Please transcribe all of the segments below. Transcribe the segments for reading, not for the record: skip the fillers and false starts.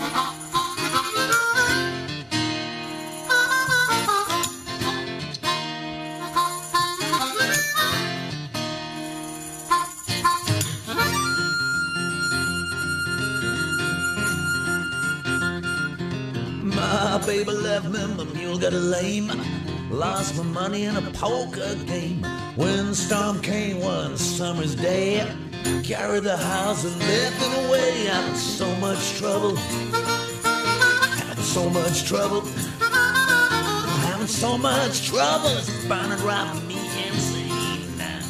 My baby left me, my mule got lame. Lost my money in a poker game. When the storm came one summer's day, carried the house and left it away. Having so much trouble, having so much trouble, having so much trouble. It's bound to drive me insane now.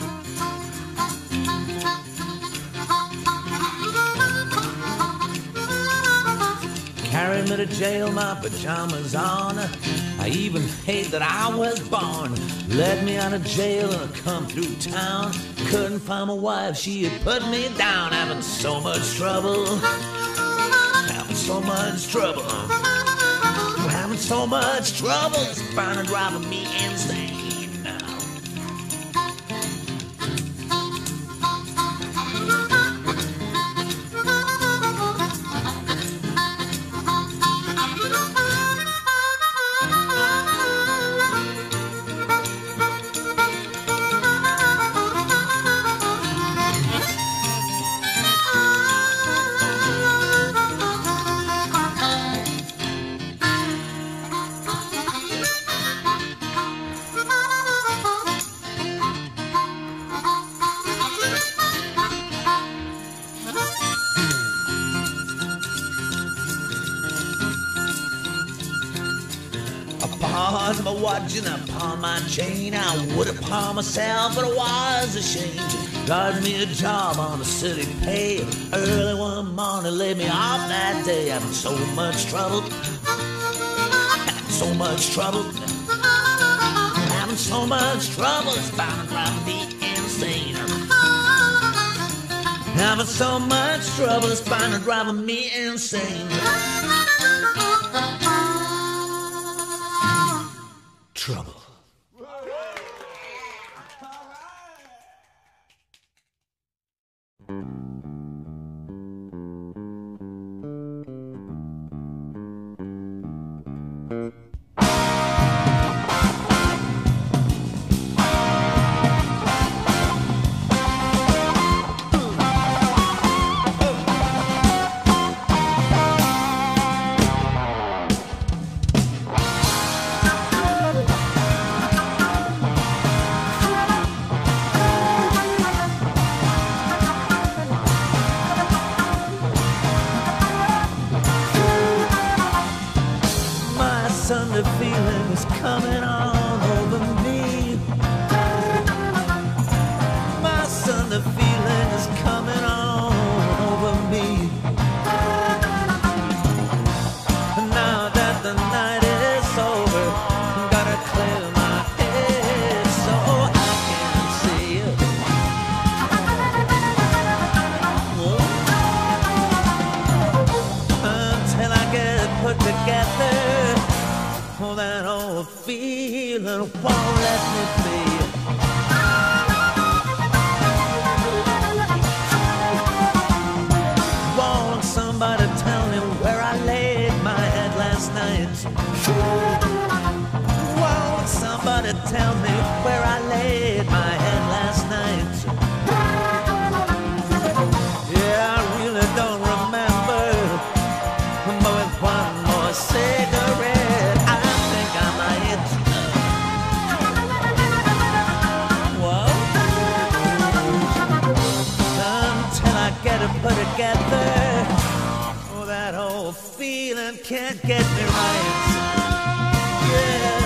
Carried me to jail, my pajamas on. I even paid that I was born. Let me out of jail and I come through town. Couldn't find my wife, she had put me down. Having so much trouble, having so much trouble, having so much trouble. It's bound to drive me insane now. I pawned my watch and I pawned my chain. I would have pawned myself, but I was ashamed. Got me a job on the city pay. Early one morning laid me off that day. Having so much trouble, having so much trouble, having so much trouble. It's bound to drive me insane. Having so much trouble, it's bound to drive me insane. Trouble. Sunday feeling is coming on over me. My Sunday feeling is coming on over me. Now that the night is over, I'm gonna clear my head so I can see it. Until I get put together, oh, that old feeling won't let me be. Won't somebody tell me where I laid my head last night? Won't somebody tell me where I laid my head last night? Yeah, I really don't remember, but with one more cigarette, I think I might. Whoa. Until I get it put together, oh, that old feeling can't get me right. Yeah.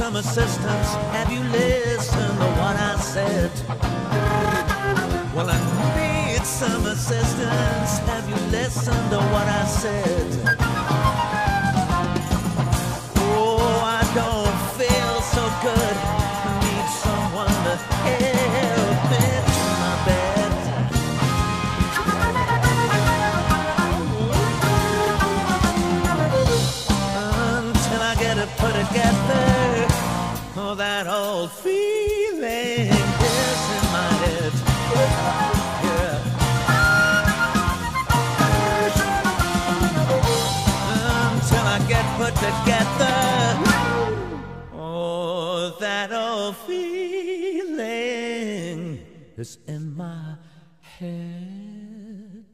some assistance. Have you listened to what I said? Well, I need some assistance. Have you listened to what I said? Oh, I don't feel so good. I need someone to help me to my bed. Until I get it put together. Oh, that old feeling is in my head. Yeah. Until I get put together. Oh, that old feeling is in my head.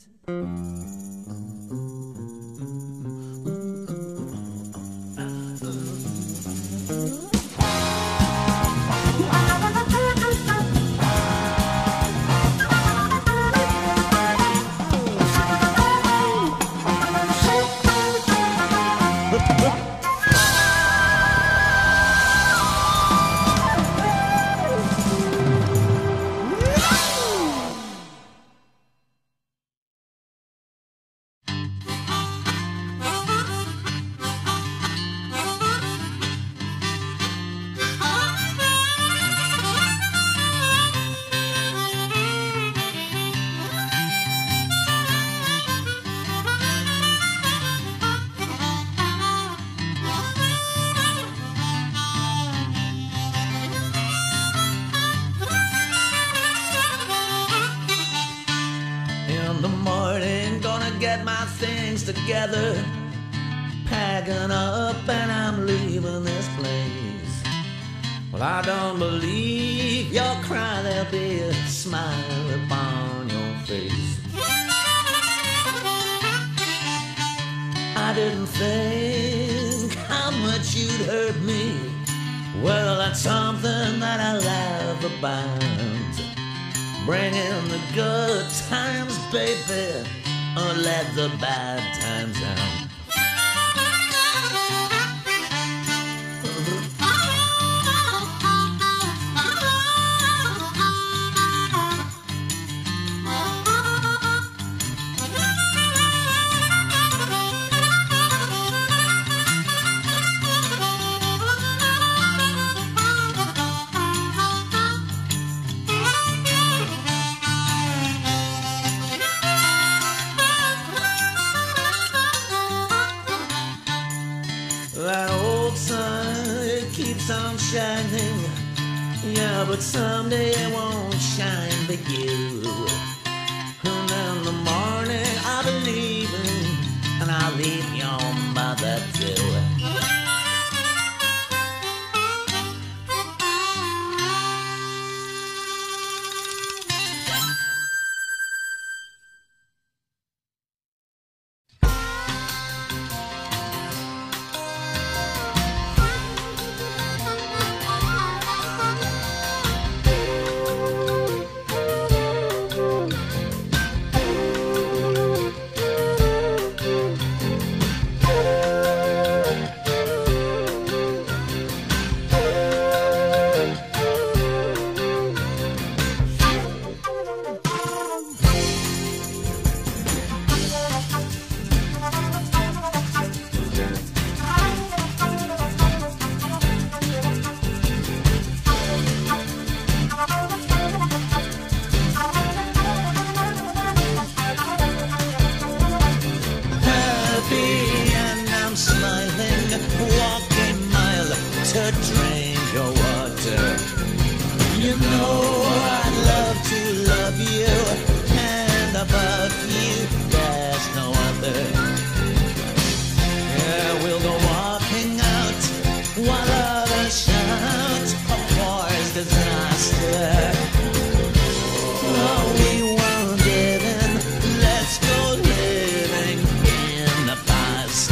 In the morning, gonna get my things together, packing up and I'm leaving this place. Well, I don't believe you'll cry, there'll be a smile upon your face. I didn't think how much you'd hurt me. Well, that's something that I laugh about. Bring in the good times, baby, or let the bad times out. That old sun, it keeps on shining. Yeah, but someday it won't shine for you. And in the morning I'll be leaving, and I'll leave your mother too. To drink your water. You know I'd love to love you, and above you there's no other. Yeah, we'll go walking out while others shout a forest disaster. Oh, we won't give in, let's go living in the past.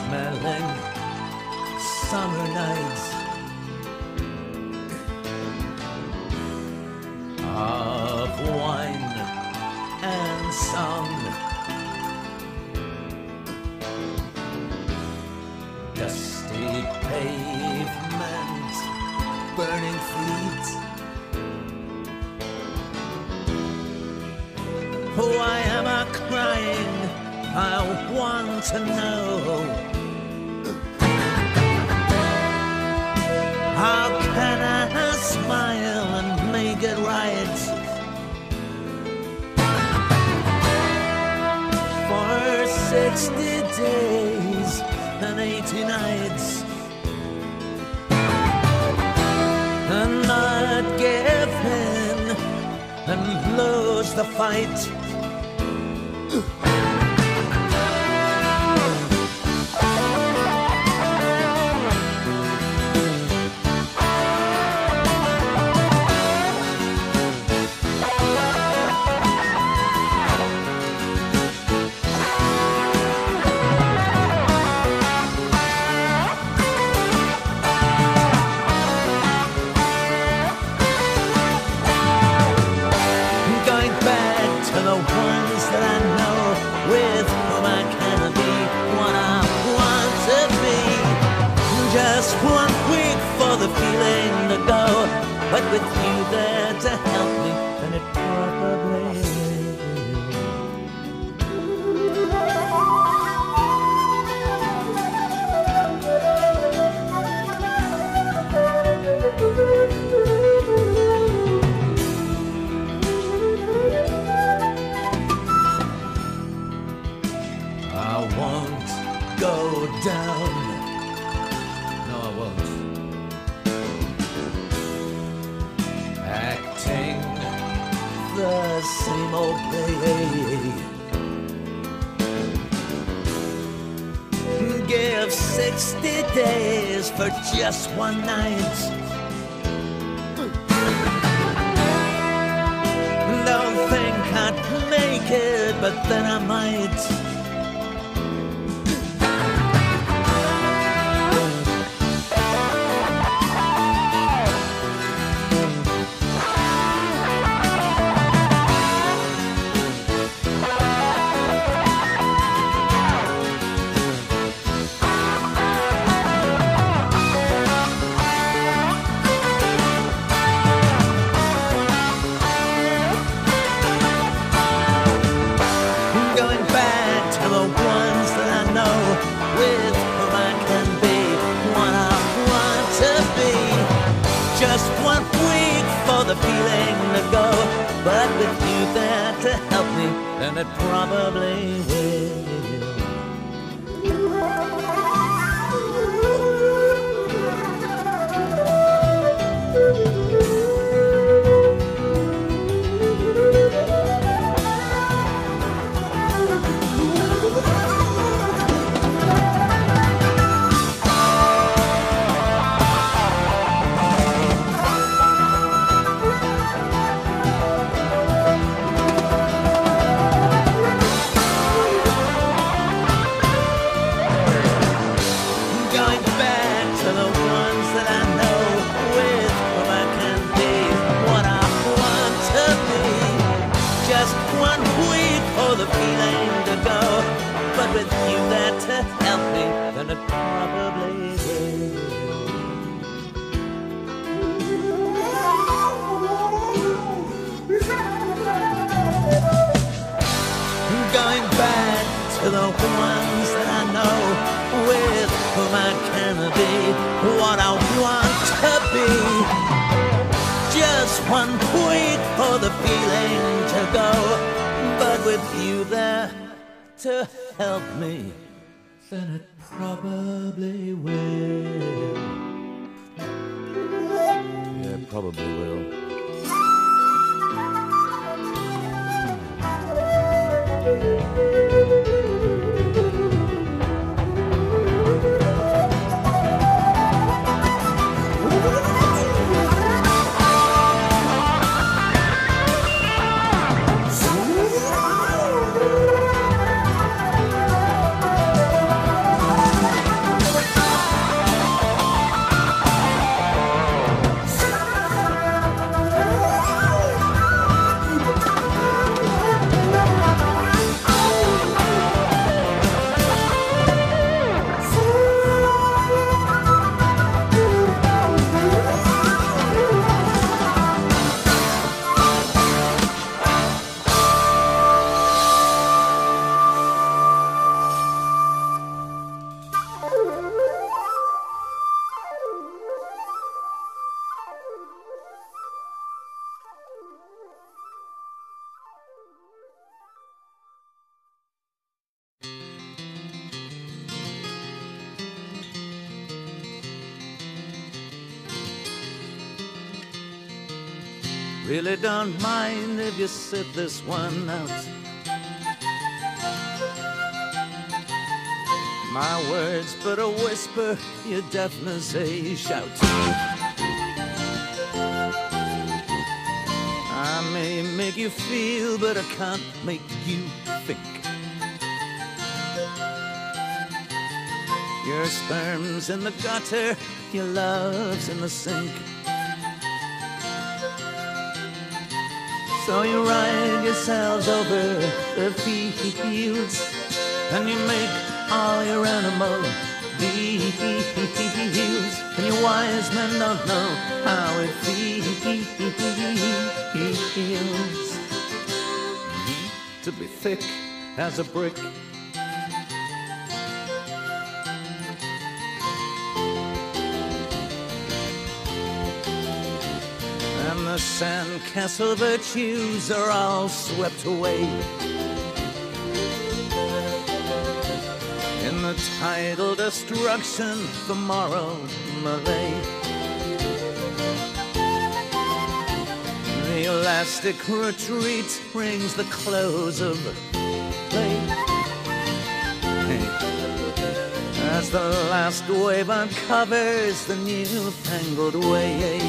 smelling summer nights of wine and song, dusty pavement, burning feet. Why am I crying? I want to know. How can I smile and make it right? For 60 days and 80 nights, and not give in and lose the fight. But with you there to help me, then it probably I won't go down. No, I won't. Acting the same old play. Give 60 days for just one night. Don't think I'd make it, but then I might. Just 1 week for the feeling to go, but with you there to help me, then it probably will. With you there to help me, then it probably will. Going back to the ones that I know, with whom I can be what I want to be. Just 1 week for the feeling to go, but with you there to help me, then it probably will. Yeah, it probably will. really don't mind if you sit this one out. My words but a whisper, your deafness a shout. I may make you feel, but I can't make you think. Your sperm's in the gutter, your love's in the sink. So you ride yourselves over the fields, and you make all your animal deals, and your wise men don't know how it feels to be thick as a brick. And the sandcastle virtues are all swept away in the tidal destruction tomorrow, Malay. The elastic retreat brings the close of play. Hey. As the last wave uncovers the newfangled way.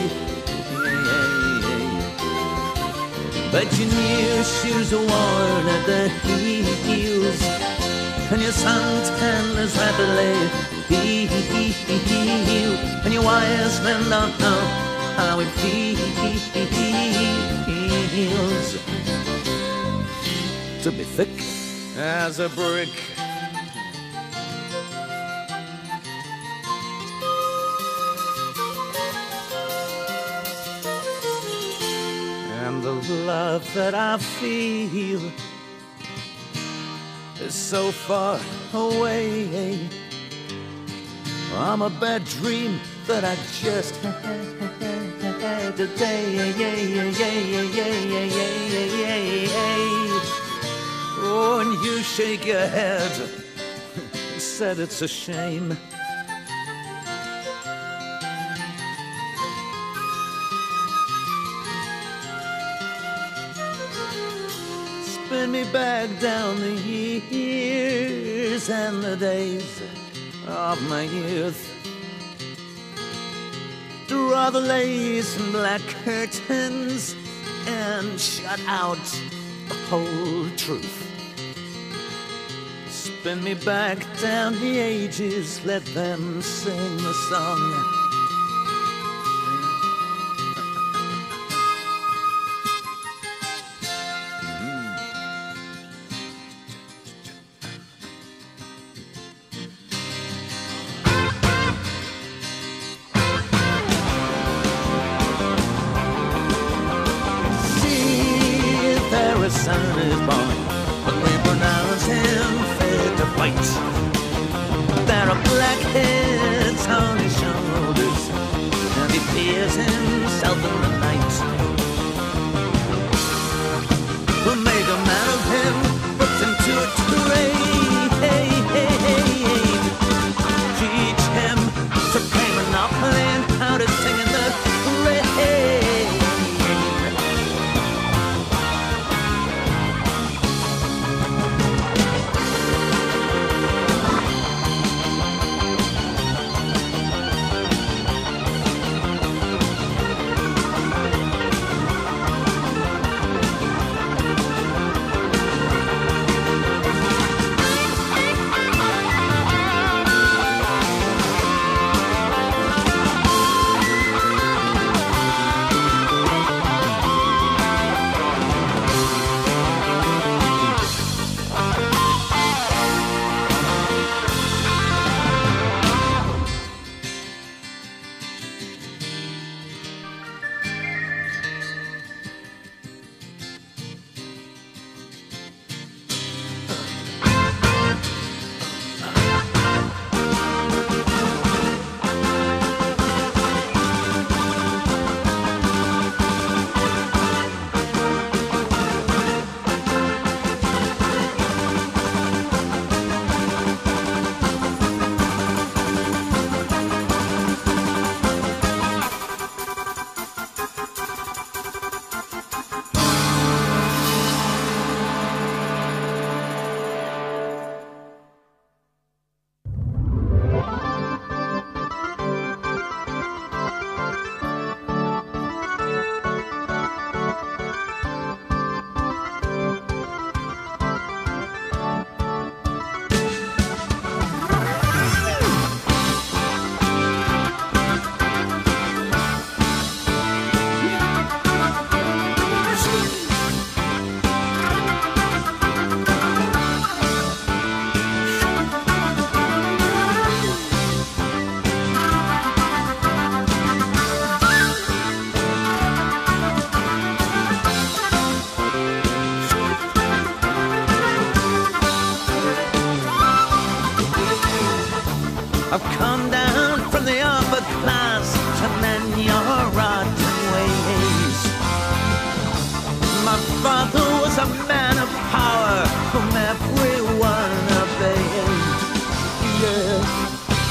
But your new shoes are worn at the heels, and your suntan is rapidly healed, and your wise men don't know how it feels to be thick as a brick. And the love that I feel is so far away. I'm a bad dream that I just had today. Oh, and you shake your head, said it's a shame. Spin me back down the years and the days of my youth. Draw the lace and black curtains and shut out the whole truth. Spin me back down the ages, let them sing the song. The son is born, but we pronounce him fit to fight. There are black heads on his shoulders, and he fears himself in the night. We'll make a man of him, put him to a trade. Teach him to play Monopoly and how to sing in the rain. I've come down from the upper class to mend your rotten ways. My father was a man of power whom everyone obeyed. Yeah.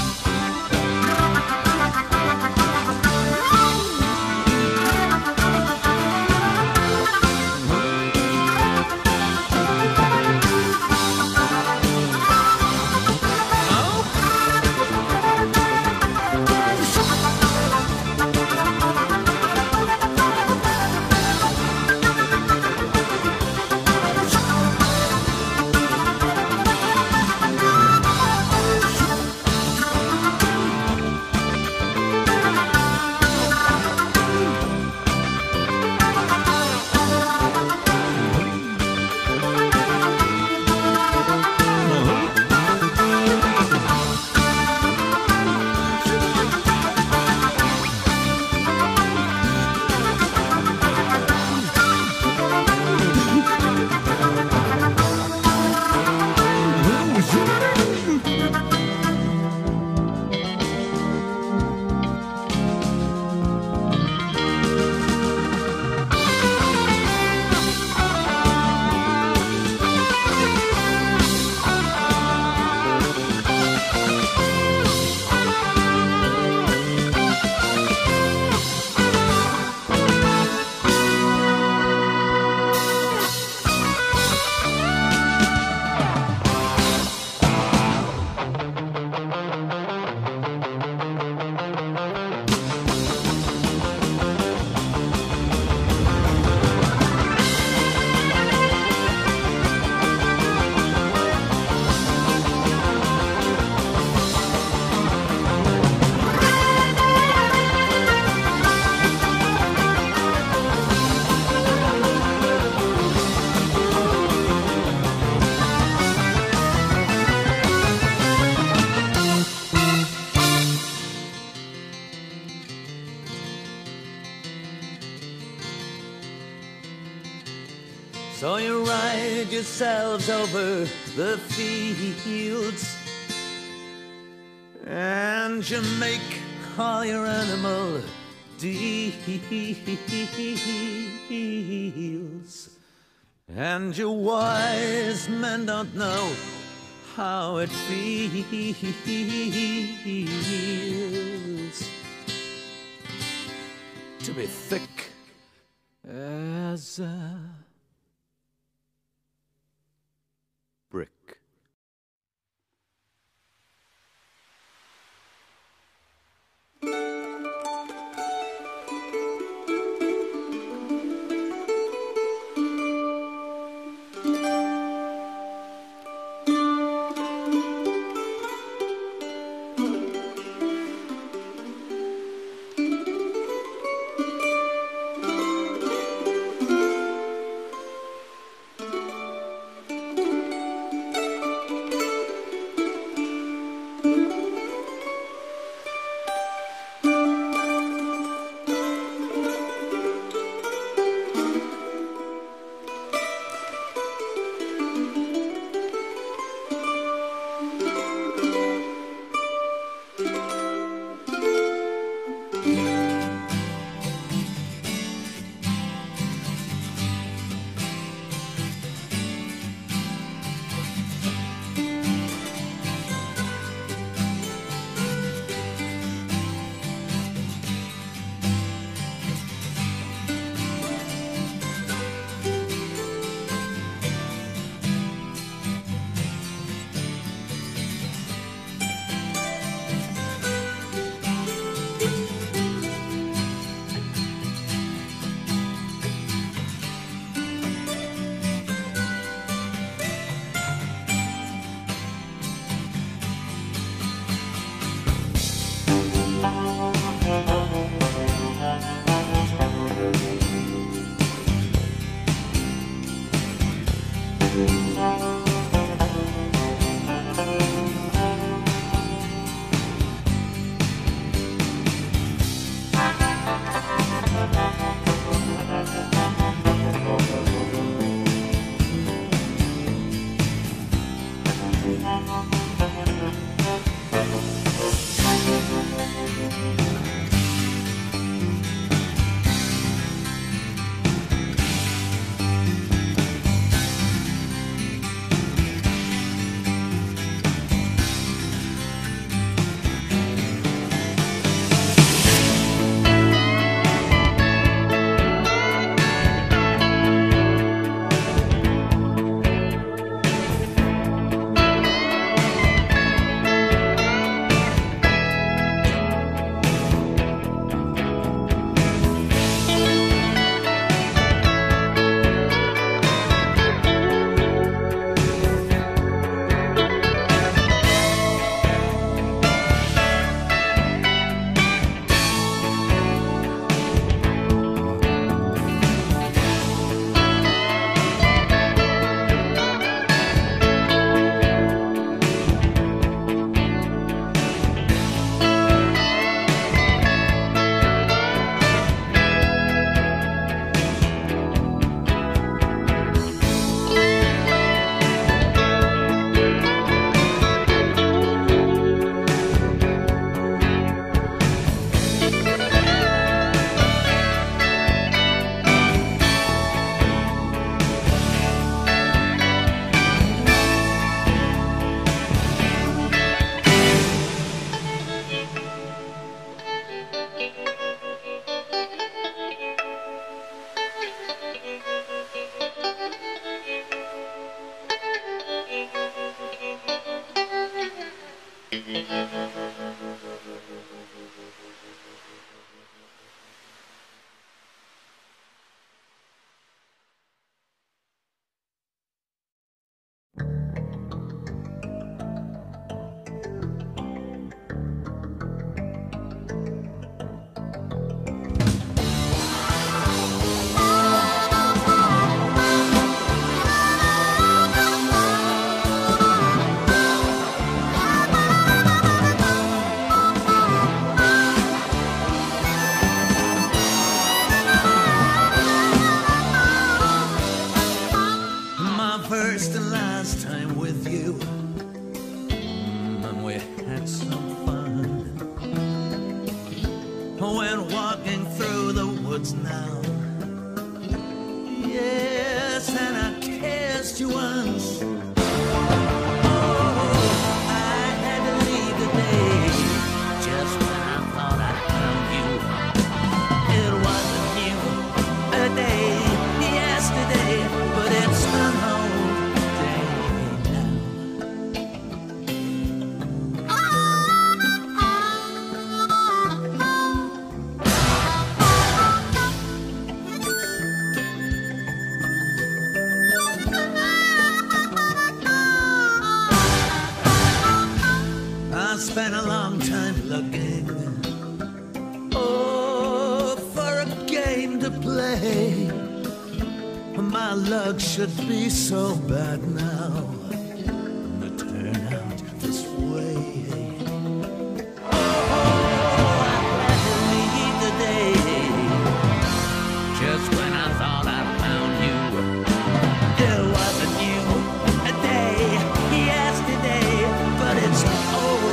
So you ride yourselves over the fields, and you make all your animal deals, and your wise men don't know how it feels to be thick as a brick. last time with you, and we had some fun. When walking through the woods now, yes, and I kissed you once. Spent a long time looking, oh, for a game to play. My luck should be so bad now to turn out this way. Oh, I'm glad to leave the day, just when I thought I found you. It wasn't you, a day, yesterday, but it's over.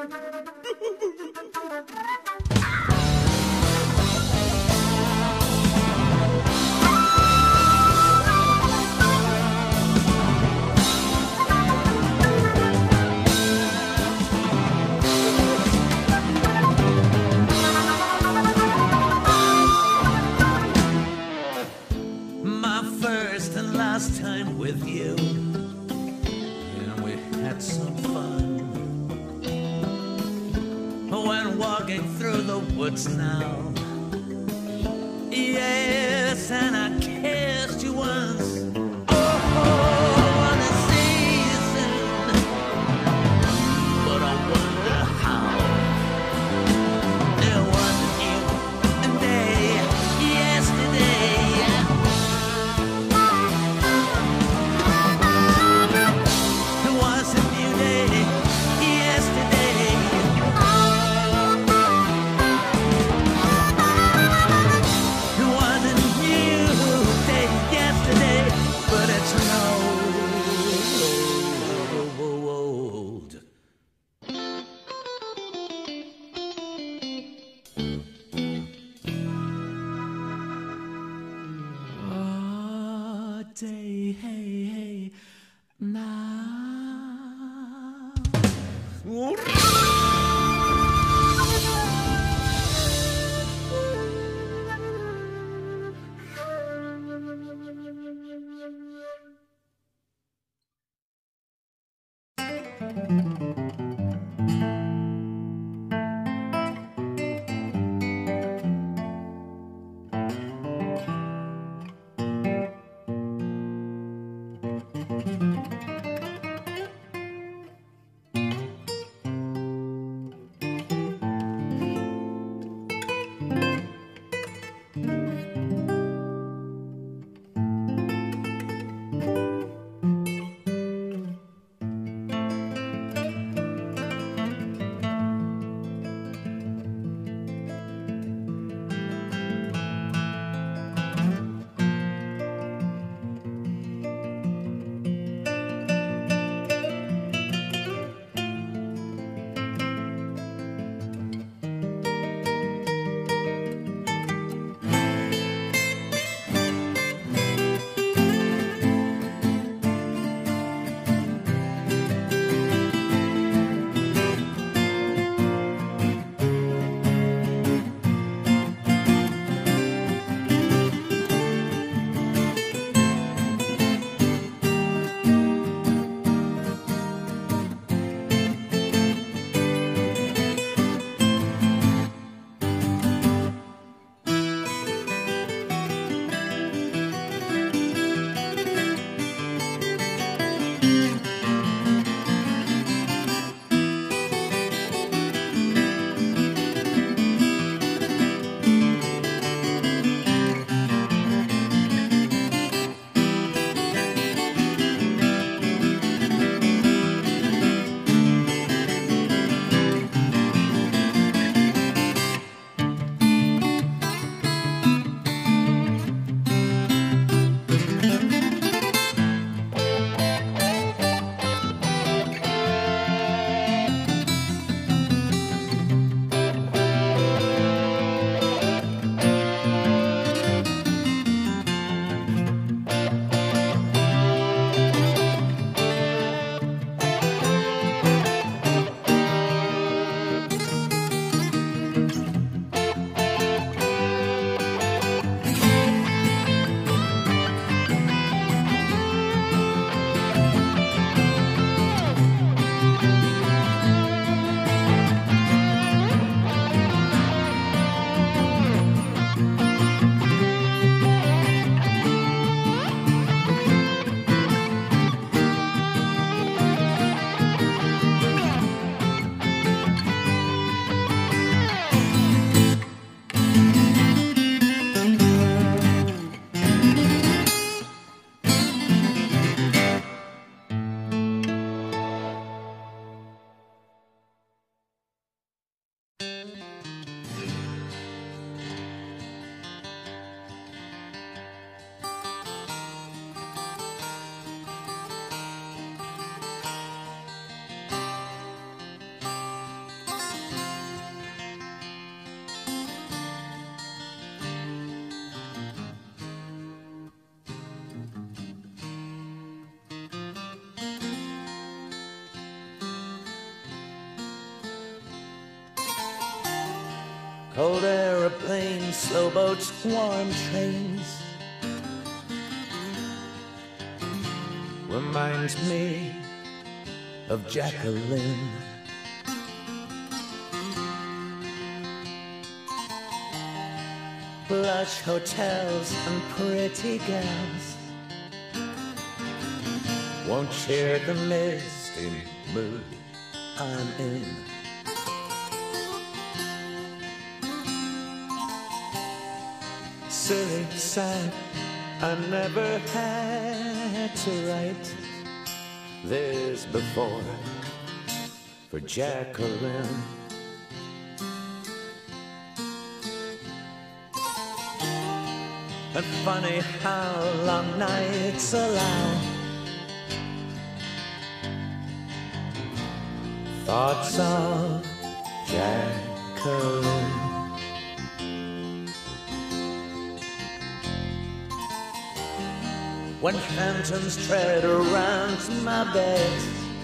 My first and last time with you, and we had some fun. When walking through the woods now, yes, and I kissed you once. Oh, wanna see you soon, but I wonder how. There wasn't you and day yesterday. There was a new day yesterday. There was a new day yesterday, but it's no old. Oh, day, hey, hey, now. Cold aeroplanes, slow boats, warm trains reminds me of Jacqueline. Plush hotels and pretty gals won't share the misty mood I'm in. Silly, sad, I never had to write this before for Jacqueline. And funny how long nights allow thoughts of Jacqueline. When phantoms tread around my bed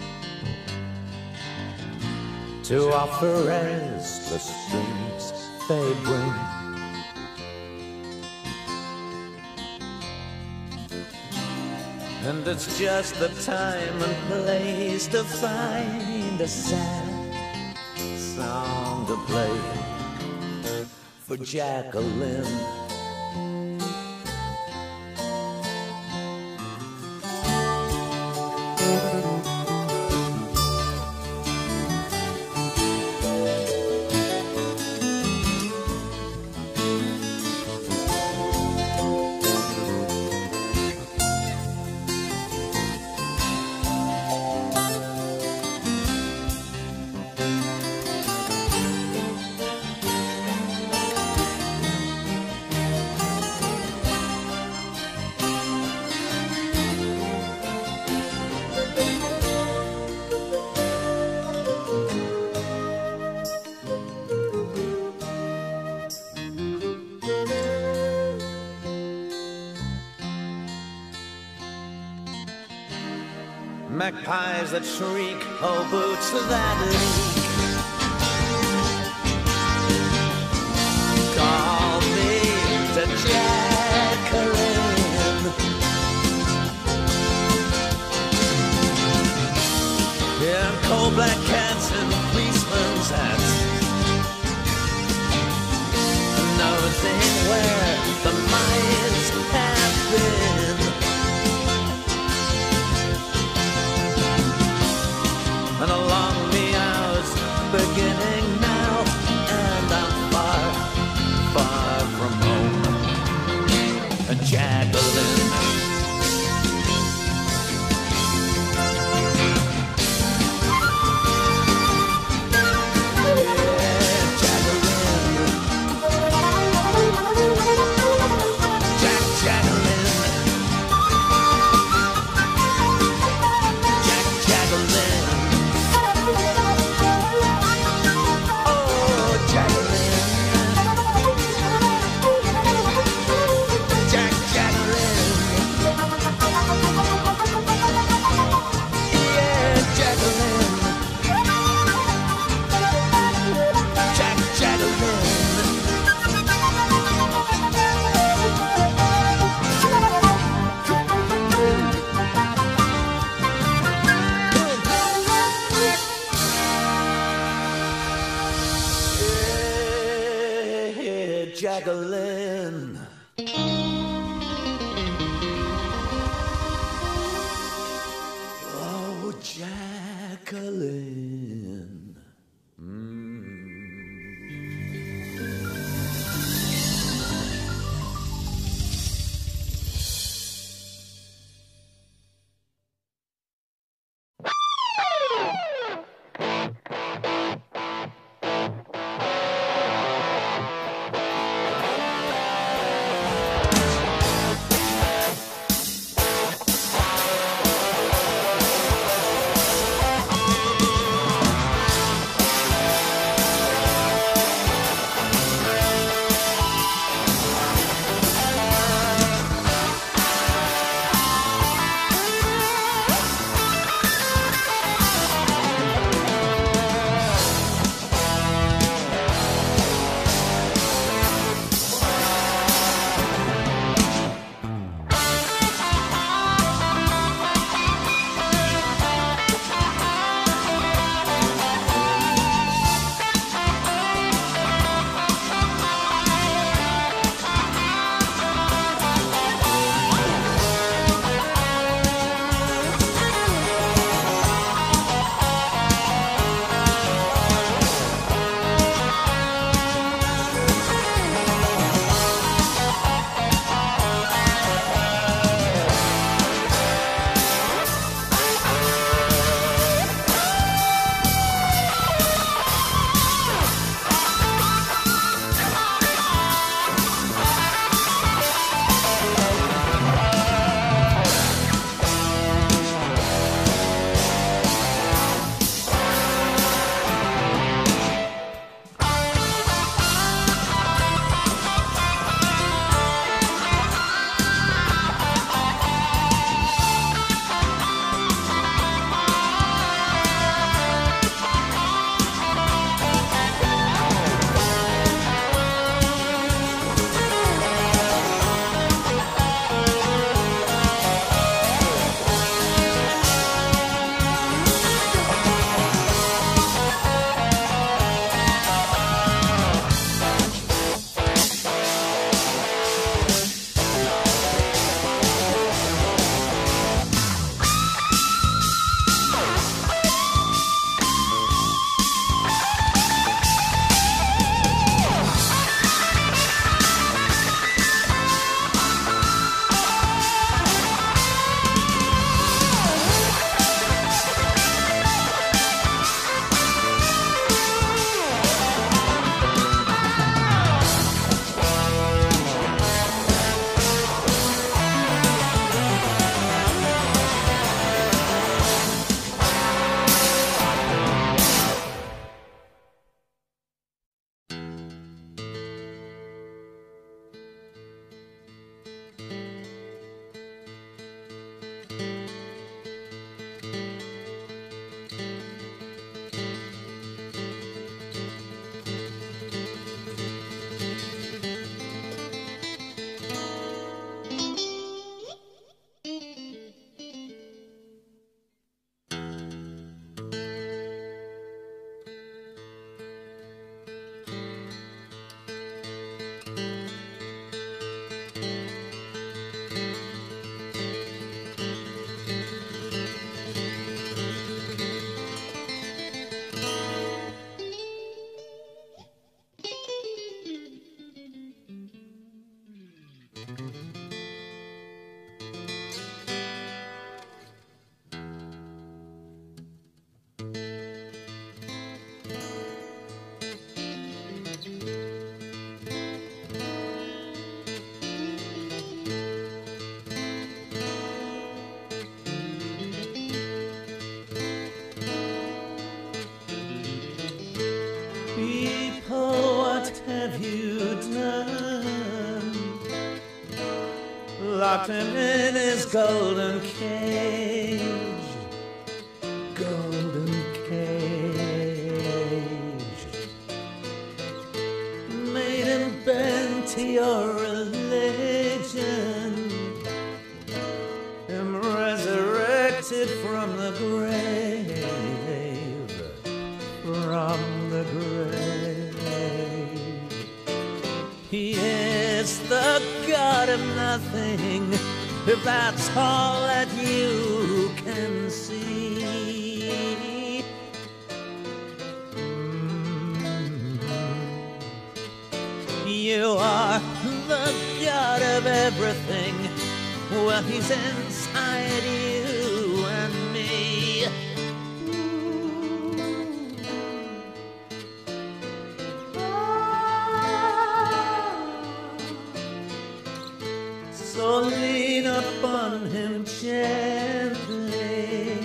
to offer restless dreams they bring, and it's just the time and place to find a sad song to play for Jacqueline. Magpies that shriek, oh boots that leak, call me to Jacqueline. Yeah, coal black cats and policemen's hats, nothing where the mines have been. And along the hours beginning now, and I'm far, far from home. And Jacqueline, Jacqueline. Oh, Jacqueline. locked him in his golden cage. Golden cage. Made him bend to your religion. Him resurrected from the grave. From the grave. He is the God of nothing, if that's all that you can see. You are the God of everything. Well, he's inside you and me. So lean upon him gently,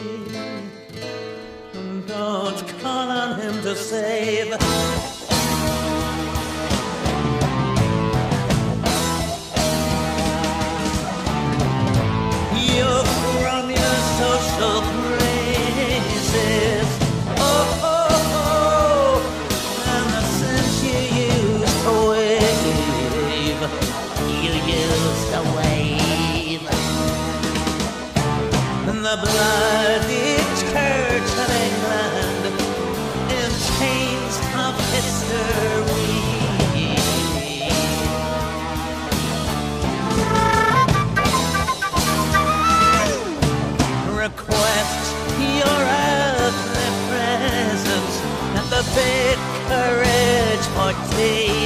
and don't call on him to save. You from your social praises, oh, oh, oh, and the sense you used to wave. You used to wave. And the bloody Church of England in chains of history. Request your earthly presence at the vicarage for tea.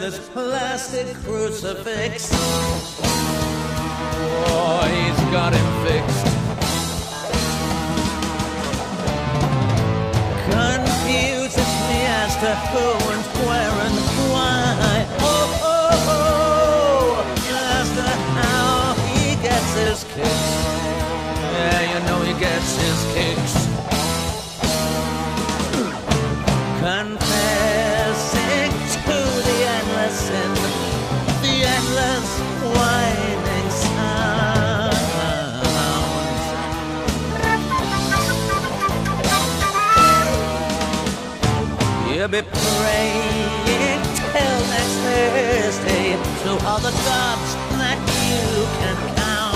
his plastic crucifix. Oh, he's got him fixed. Confuses me as to who and where and why. As to how he gets his kicks. Yeah, you know he gets his kicks. Confessing to the endless sin, the endless whining sounds. You'll be praying till next Thursday to all the gods that you can count.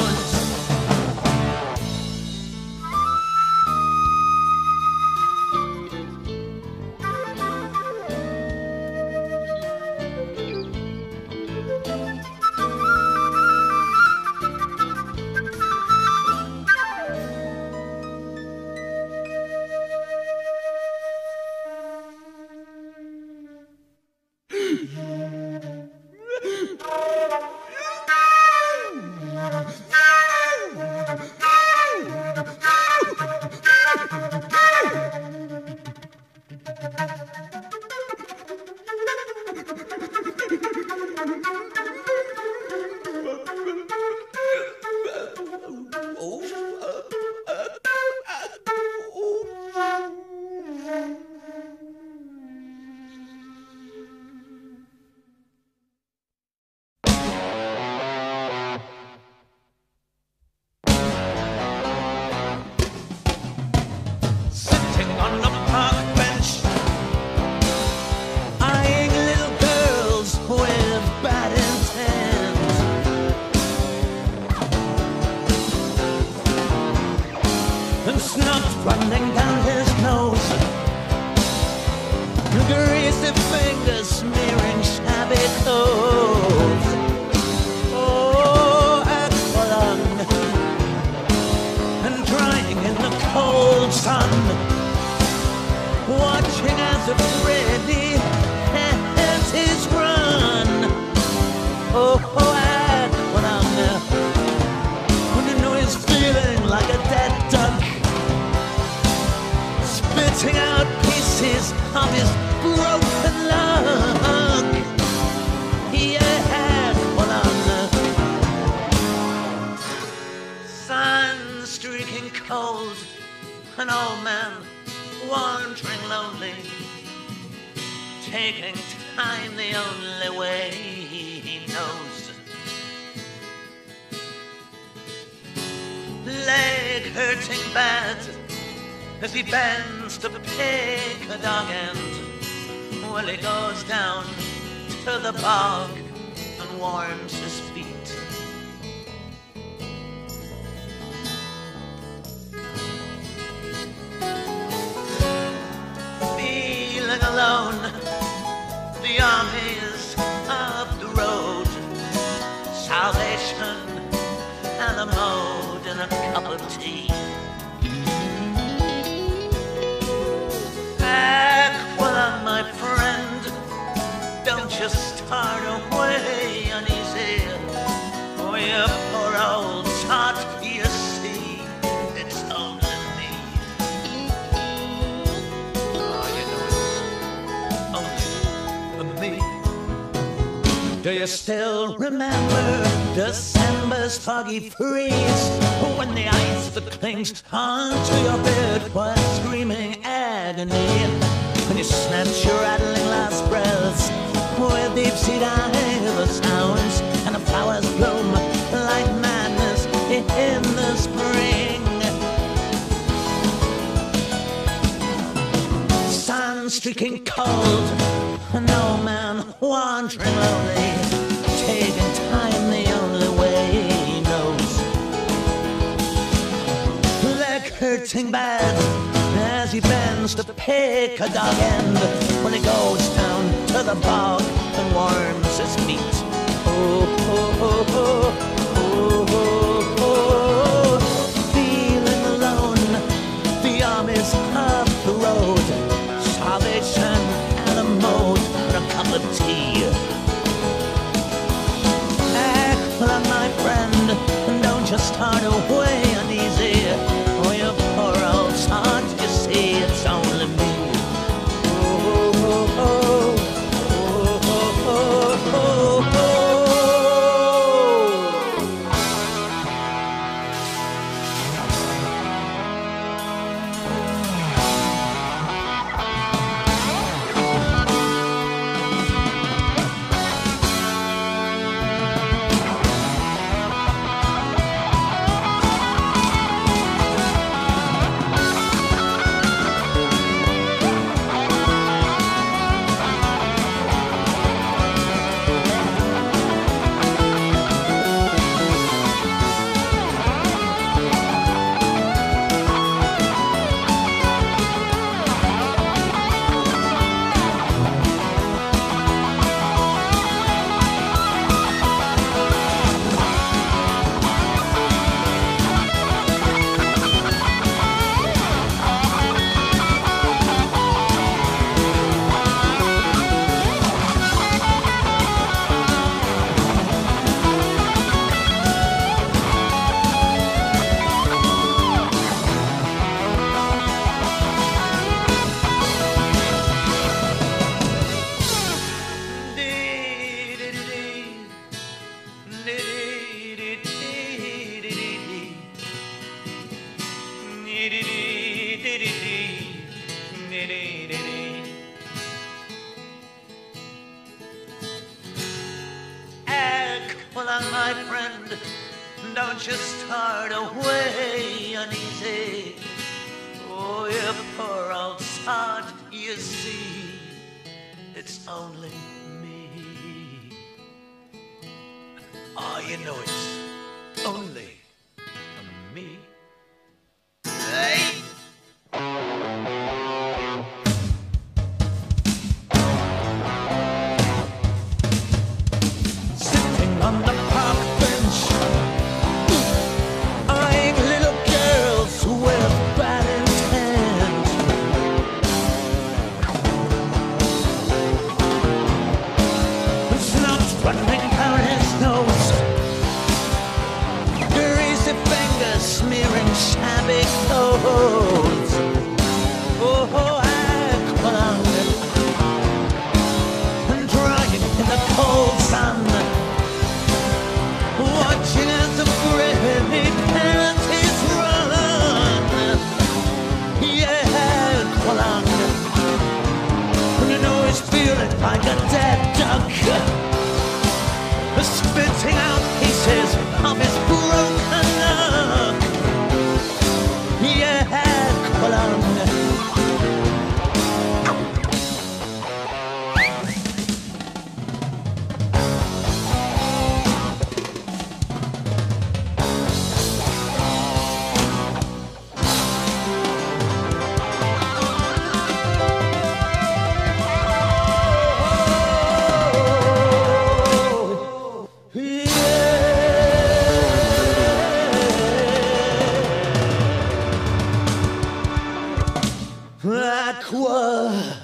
Running down his nose, greasy fingers smearing shabby clothes. Oh, Aqualung, and drying in the cold sun, watching as a Freddy has his run. Oh, Aqualung, when you know he's feeling like a dead duck, spitting out pieces of his broken luck. Yeah, well, on the sun streaking cold, an old man wandering lonely, taking time the only way he knows. Leg hurting bad as he bends to pick a dog end. Well, he goes down to the bog and warms his feet. Feeling alone, the armies of the road, salvation and a mode and a cup of tea. Aqualung, my friend, don't you start away uneasy. Oh, you poor old tot, you see, it's only me. Oh, you know it's only me. Do you still remember December's foggy freeze, when the ice that clings onto your bed was screaming agony, when you snatch your rattling last breaths with deep-sea diver sounds, and the flowers bloom like madness in the spring. Sun streaking cold, an old man wandering lonely, taking time the only way he knows. Leg hurting bad as he bends to pick a dog end, when he goes down to the bog and warms his feet. Oh, oh, oh, oh, oh, oh, oh. Feeling alone, the armies of the road, salvation and a mode for a cup of tea. Don't you start away uneasy. Oh, you poor old sod, you see, it's only me. Oh, you know it's only me. Hey! Sitting on the park bench, eyeing little girls with bad intent. Snot running down his nose, greasy fingers smearing shabby clothes. Oh, I clung and drying in the cold sun, watching as the pretty panties run. Yeah, I clung, and you know he's feeling like a dead duck, spitting out pieces of his broken luck. Yeah, I clung. Aqua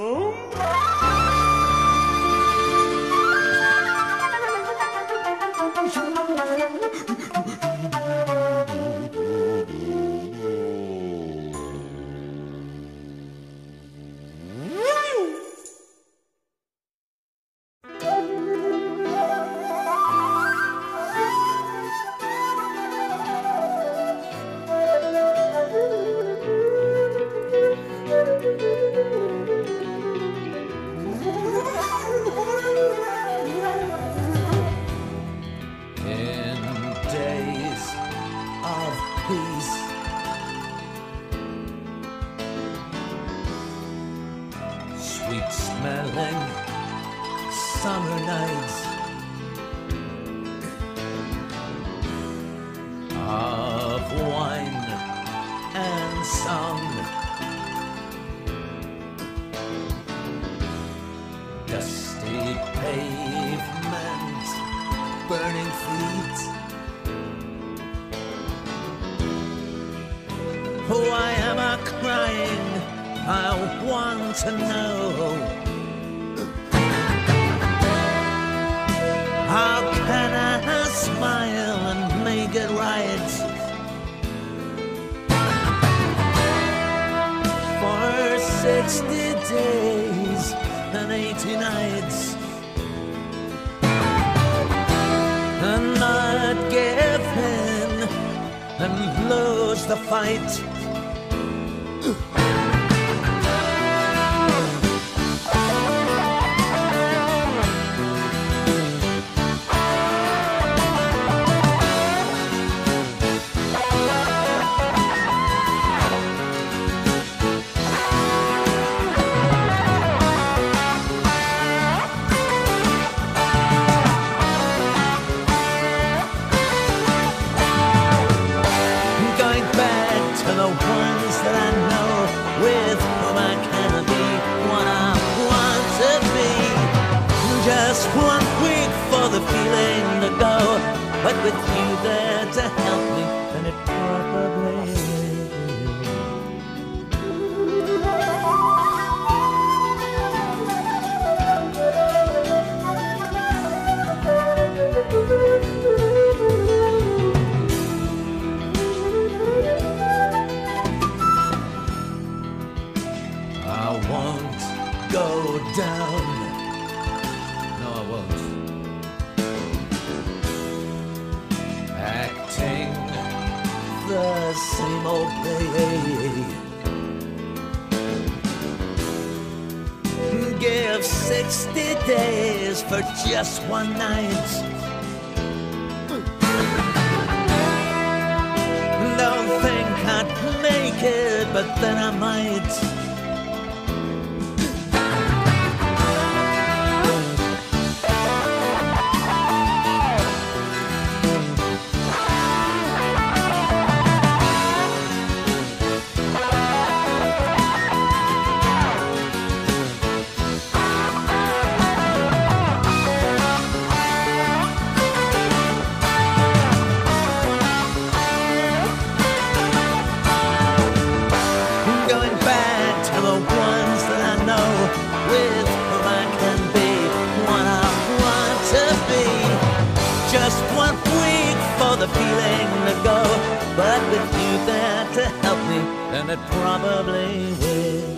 Sweet-smelling summer nights of wine and song, dusty pavement, burning feet. Why am I crying? I want to know. How can I smile and make it right? For 60 days and 80 nights, and not give in and lose the fight. The ones that I know, with whom I can be what I want to be. Just 1 week for the feeling to go, but with you there to help me, then it probably I won't go down. No, I won't. Acting the same old play. Give 60 days for just one night. Don't think I'd make it, but then I might. Going back to the ones that I know, with whom I can be what I want to be. Just 1 week for the feeling to go, but with you there to help me, then it probably will.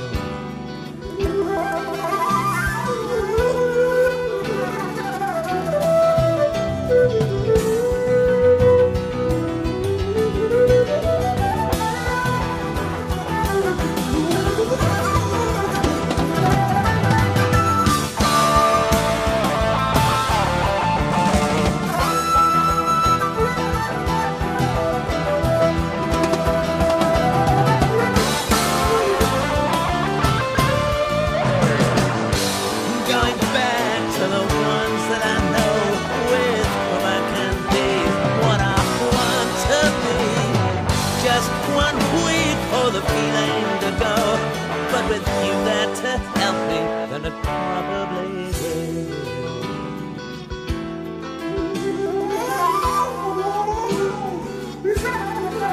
Going back to the ones that I know, with whom I can be what I want to be. Just 1 week for the feeling to go, but with you there to help me, then it probably will.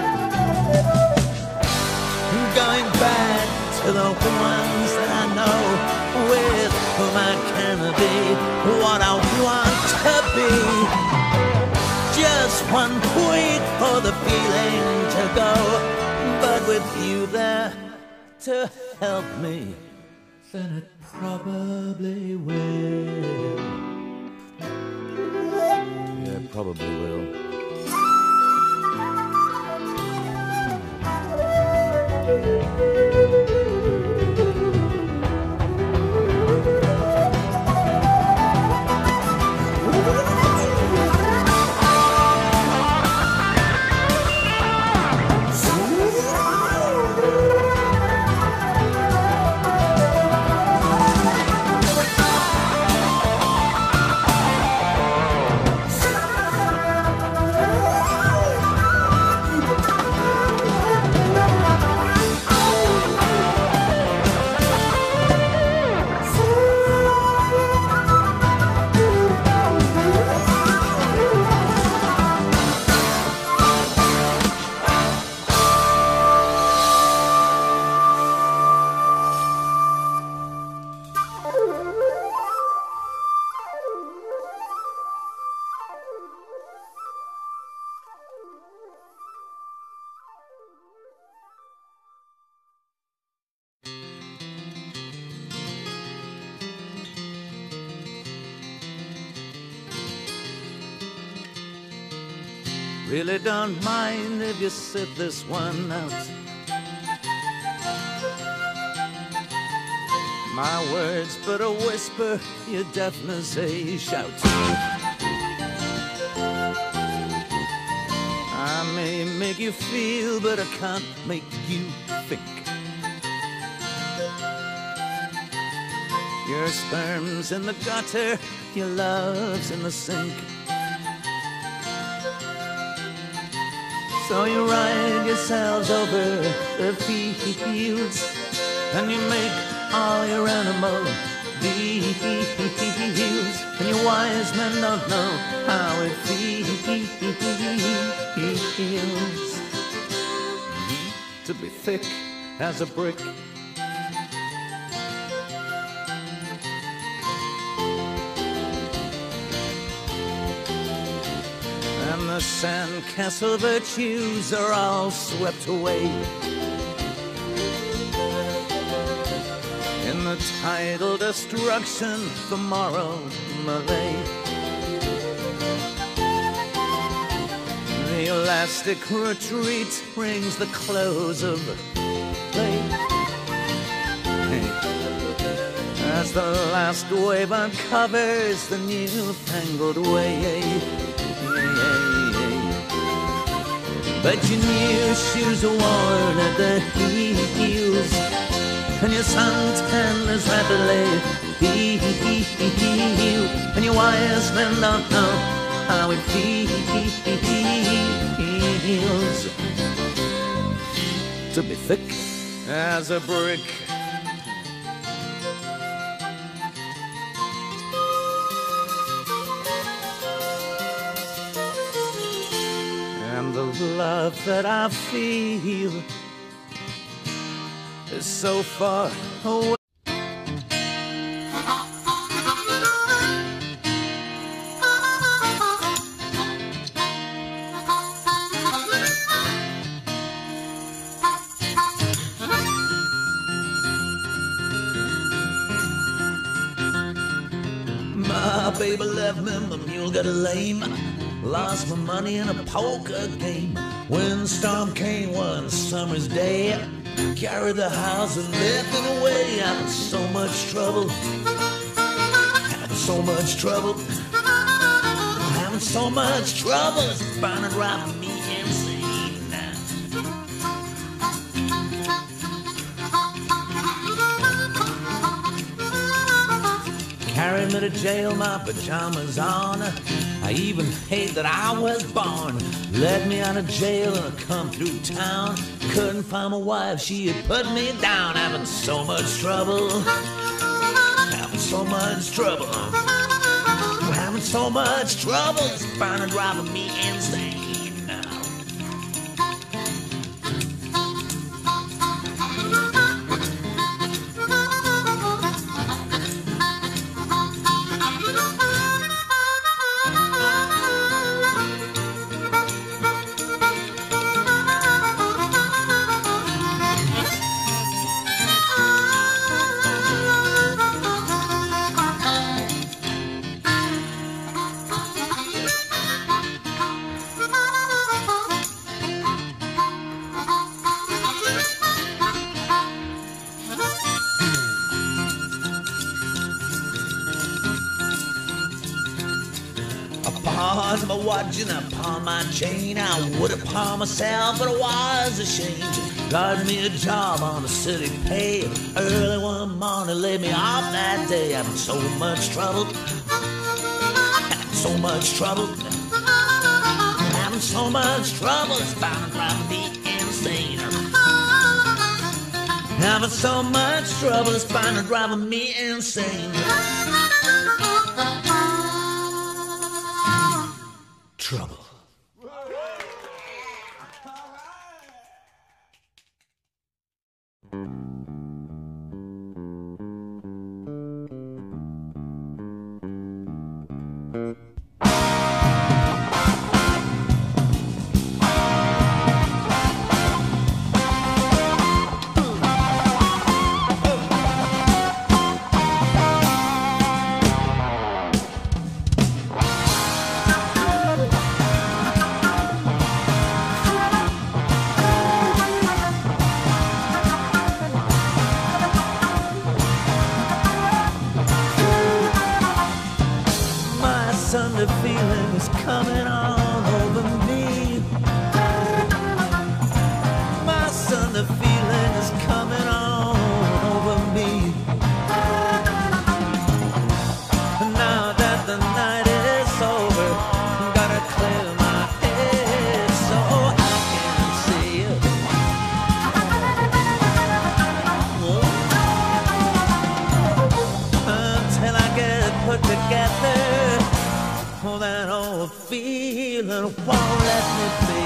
Going back to the ones that I know, what I want to be. Just one week for the feeling to go, but with you there to help me, then it probably will. Yeah, it probably will. Really don't mind if you sit this one out. My words but a whisper, your deafness a shout. I may make you feel, but I can't make you think. Your sperm's in the gutter, your love's in the sink. So you ride yourselves over the fields, and you make all your animal deals, and your wise men don't know how it feels to be thick as a brick. And the sandcastle virtues are all swept away in the tidal destruction tomorrow, Malay. The elastic retreat brings the close of play. Hey. As the last wave uncovers the newfangled way. But your new shoes are worn at the heels, and your suntan is rapidly healed, and your wise men don't know how it feels to be thick as a brick. And the love that I feel is so far away. My baby left me, my mule got lame. Lost my money in a poker game. Windstorm came one summer's day, carried the house and left it away. I'm in so much trouble, having so much trouble, having so much trouble. It's bound to drive me insane now. Carry me to jail, my pajamas on. I even hate that I was born. Let me out of jail and I come through town. Couldn't find my wife, she had put me down. Having so much trouble, having so much trouble, having so much trouble. It's bound to drive me insane now. stars were watching upon my chain. I would have pawned myself, but I was ashamed. Got me a job on the city pay. Early one morning laid me off that day. Having so much trouble, having so much trouble, having so much trouble. It's bound to drive me insane. Having so much trouble, it's bound to drive me insane. Trouble. Sunday feeling is coming on over me. My Sunday feeling is coming on over me. Now that the night is over, I'm gonna clear my head so I can see it. Until I get it put together. Oh, that old feeling won't let me be.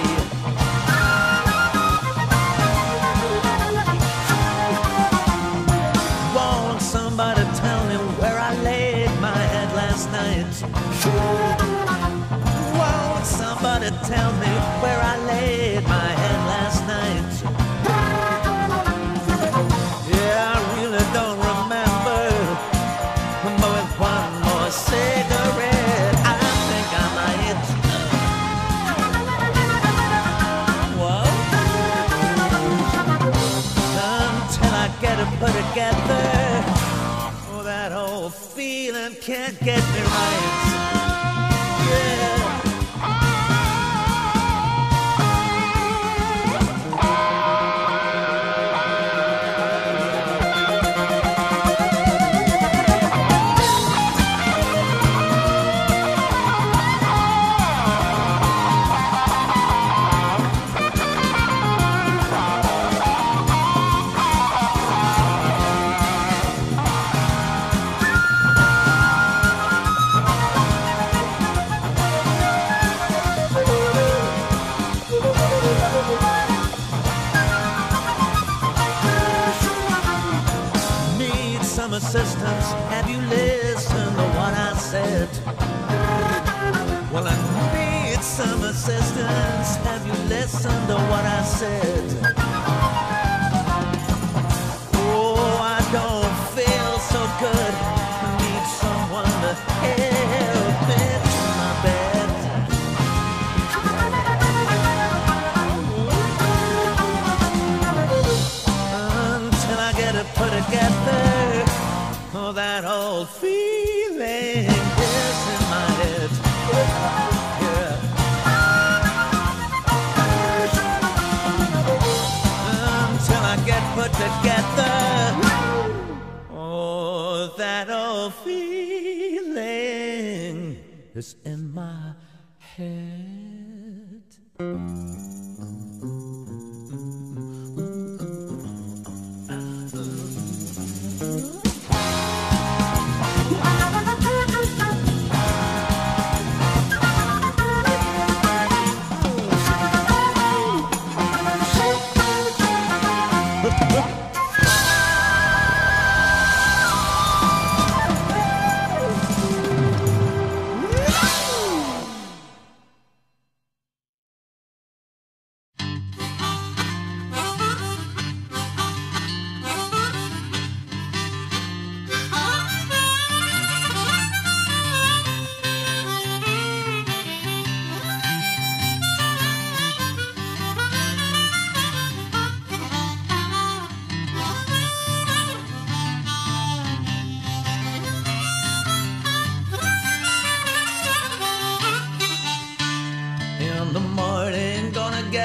Won't somebody tell me where I laid my head last night? Won't somebody tell me where I laid my head last night? Yeah, I really don't remember, but with one more cigarette get it put together. Oh, that old feeling can't get me right. Yeah. Some assistance, have you listened to what I said? Well, I need some assistance, have you listened to what I said? Oh, I don't feel so good, I need someone to help me to my bed. Until I get it put together. Oh, that old feeling is in my head. Yeah. Until I get put together. Oh, that old feeling is in my head.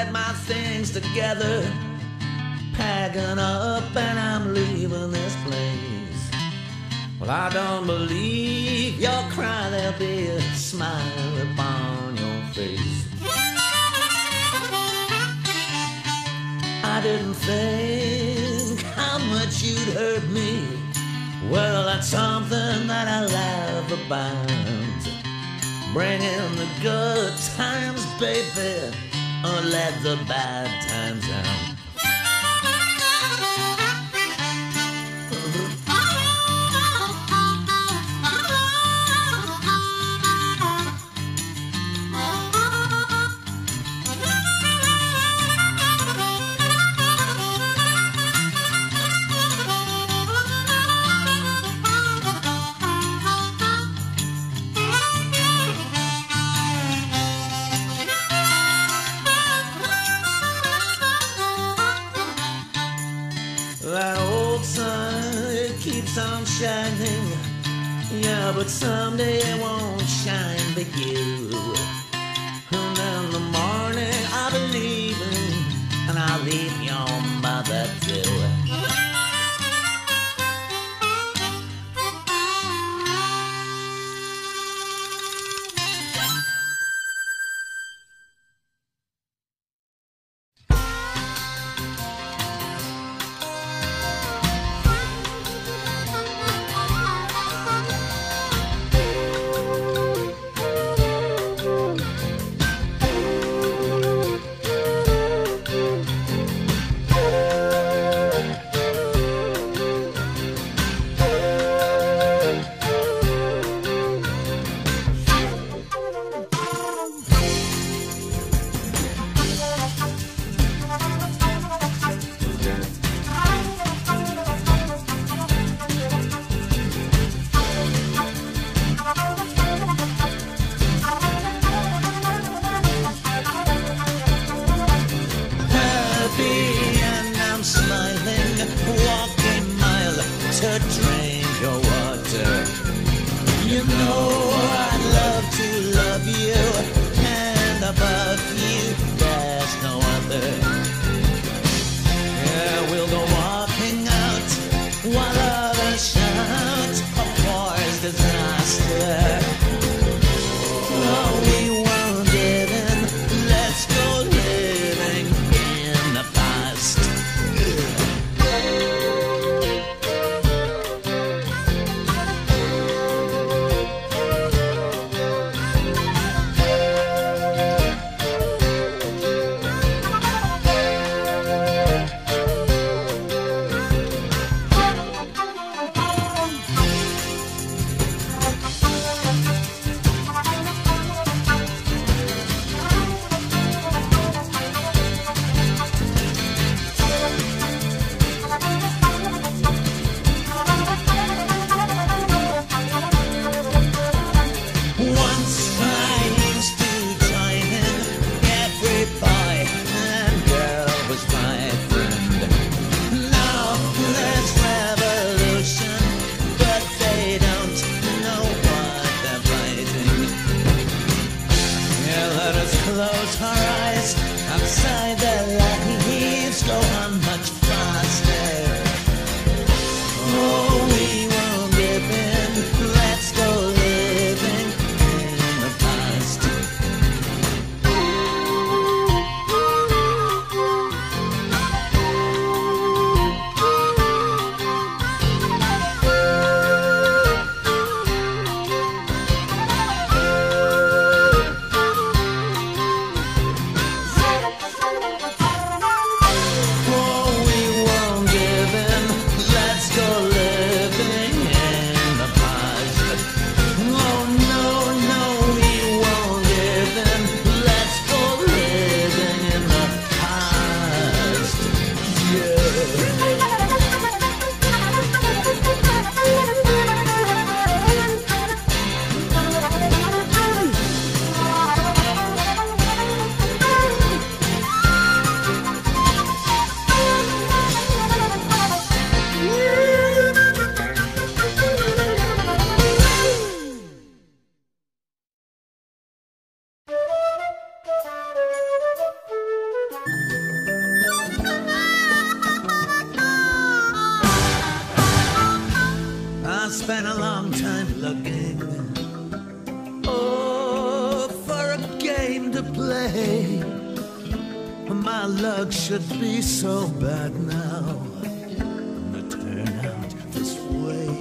get my things together, packing up and I'm leaving this place. Well, I don't believe you'll cry, there'll be a smile upon your face. I didn't think how much you'd hurt me. Well, that's something that I laugh about. Bringing the good times, baby, or let the bad times out. That old sun, it keeps on shining. Yeah, but someday it won't shine for you. And in the morning I'll be leaving, and I'll leave your mother too. To drink your water. You know I'd love to love you, and above you there's no other. Yeah, we'll go walking out while others shout a war's disaster. Oh, we won't give in, let's go living in the past. spent a long time looking, oh, for a game to play. My luck should be so bad now, to turn out this way.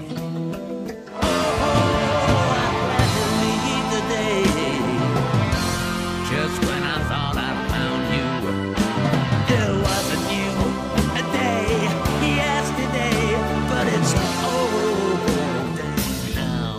Oh, I had to leave today, just when I thought I found you. It wasn't you, a day, yesterday, but it's over now.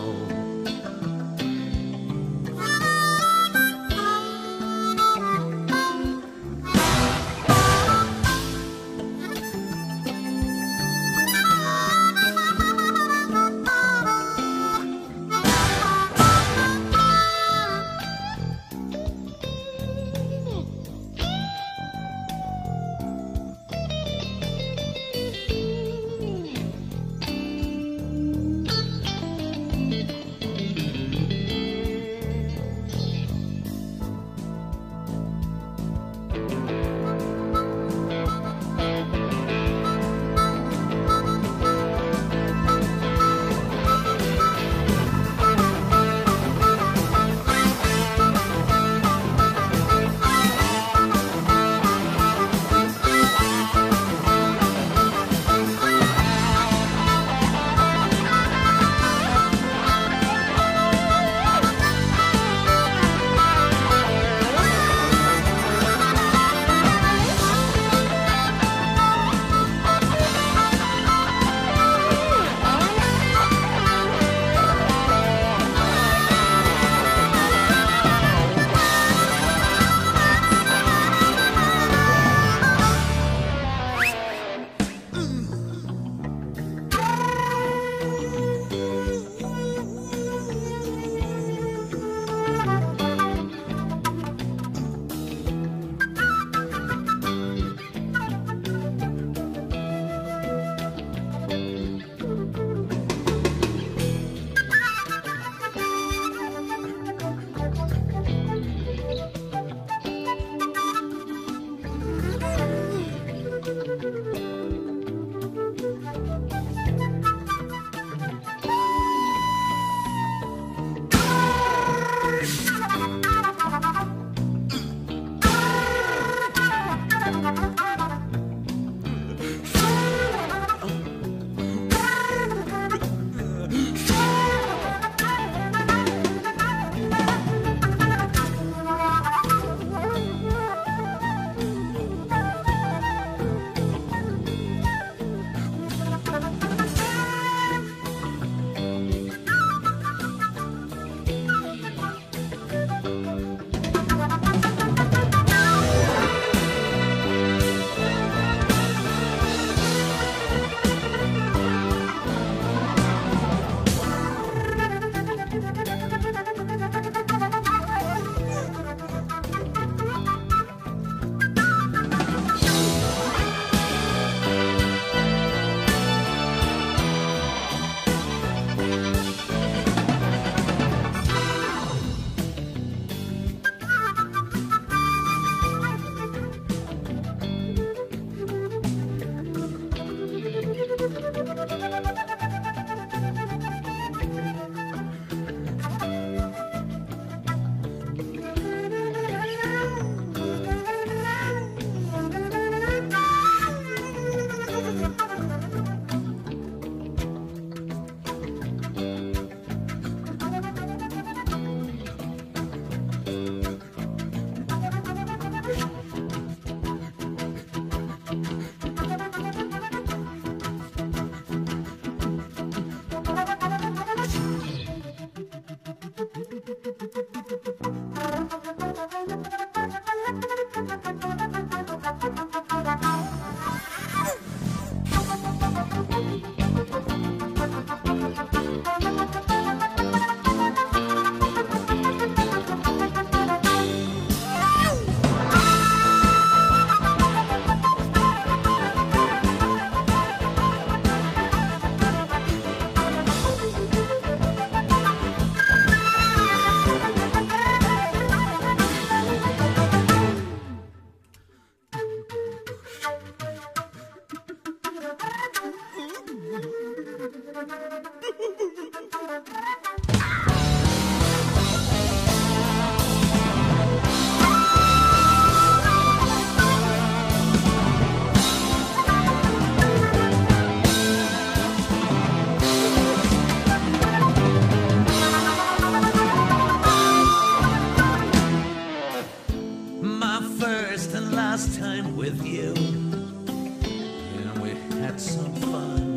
My first and last time with you, and we had some fun.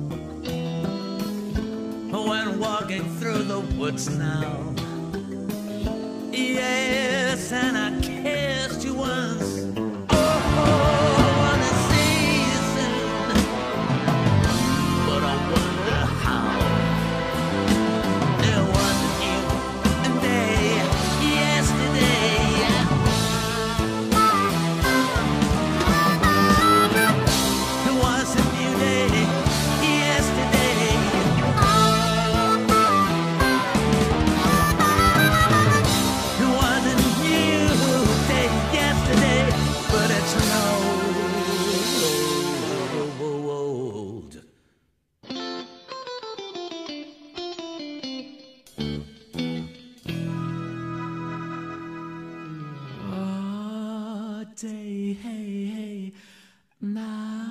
When walking through the woods now, yes, and I kissed you once. Oh, I wanna see you soon, but I wonder how. There was a new day yesterday. It was a new day yesterday. It was a new day yesterday, but it's an old. Oh, day, hey, hey, now.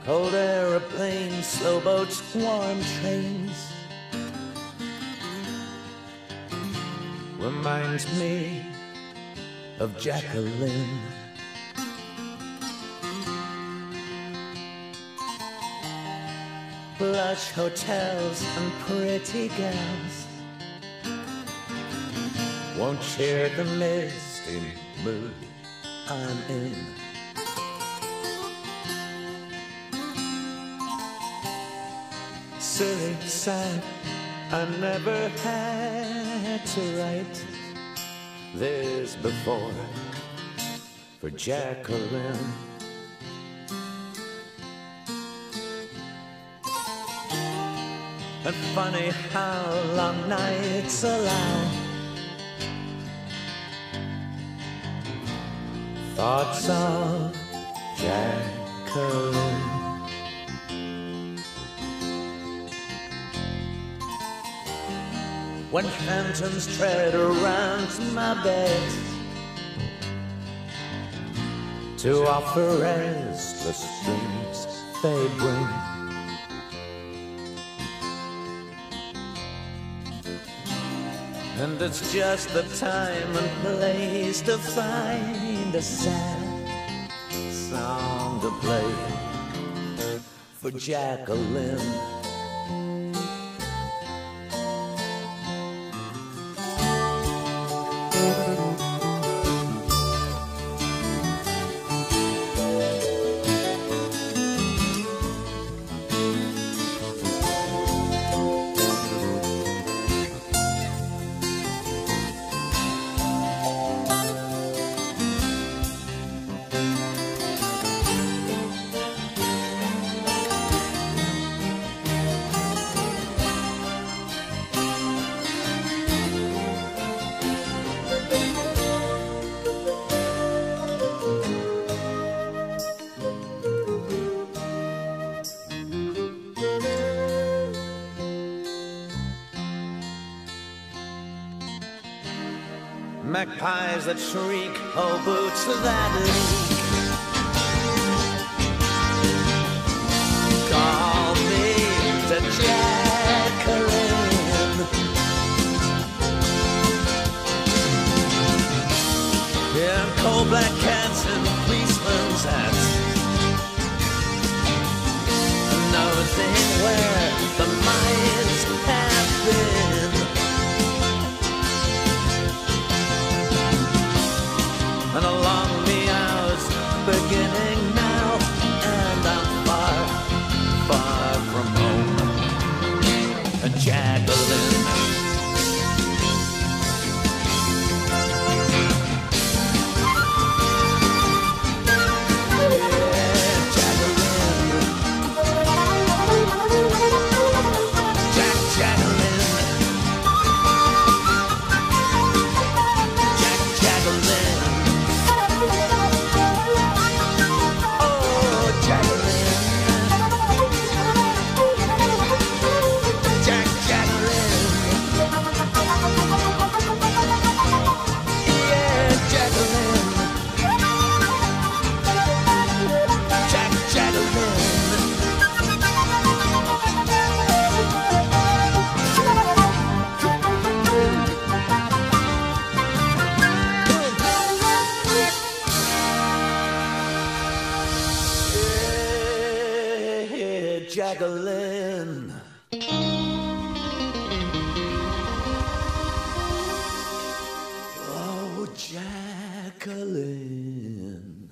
Cold aeroplanes, slow boats, warm trains reminds me of Jacqueline. Plush hotels and pretty gals won't share the misty mood I'm in. Silly sad, I never had to write this before for Jacqueline. And funny how long nights allow thoughts of Jacqueline. When phantoms tread around my bed to offer restless dreams they bring, and it's just the time and place to find a sad song to play for Jacqueline. Magpies that shriek, oh boots that leak, call me to Jacqueline. Yeah, coal black cats and policemen's hats, nosing where the mines have been. And along the hours beginning now, and I'm far, far from home. And Jacqueline, Jacqueline. Oh, Jacqueline.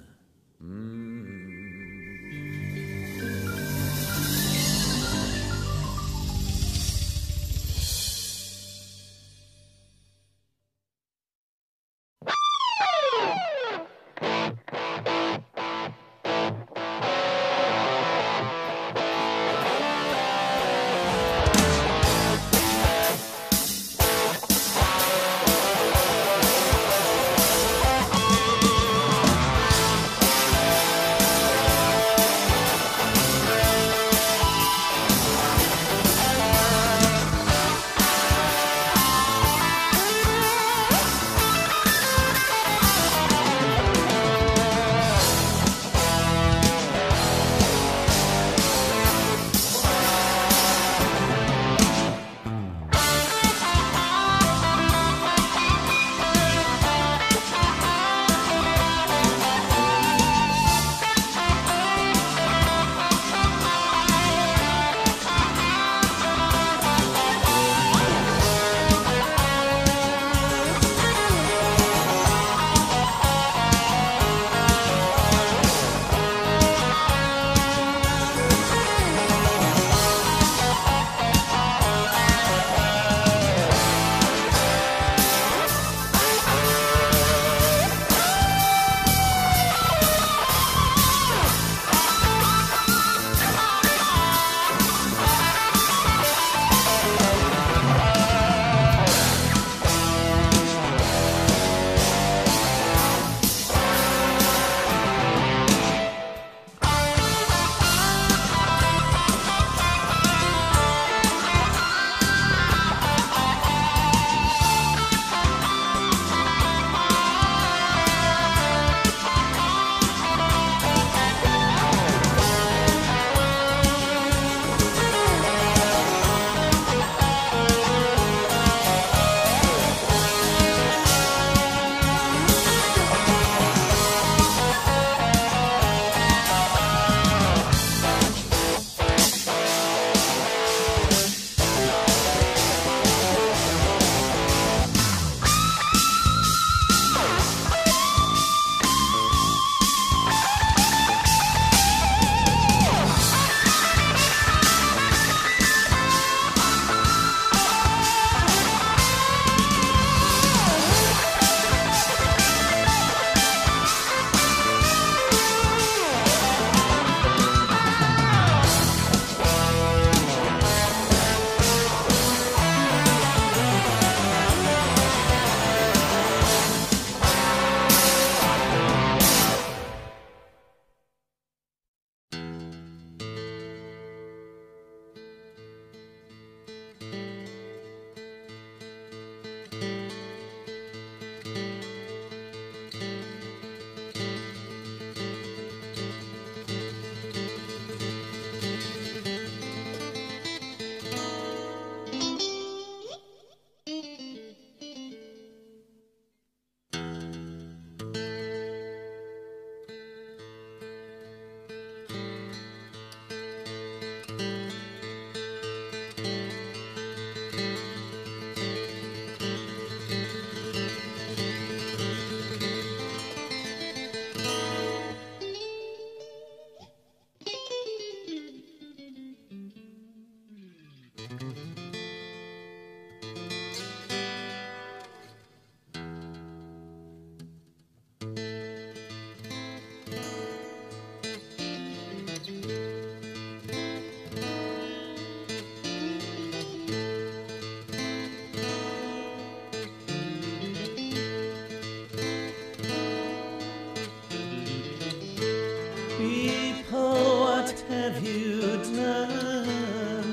People, what have you done?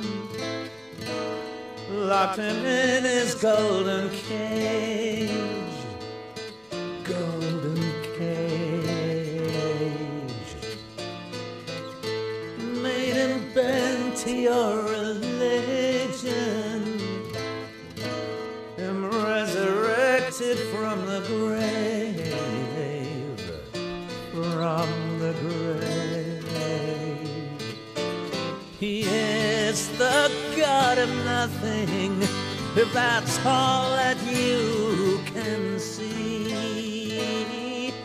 Locked him in his golden cage, golden cage. Made him bend to your religion, him resurrected from the grave, from the grave. He is the God of nothing, if that's all that you can see.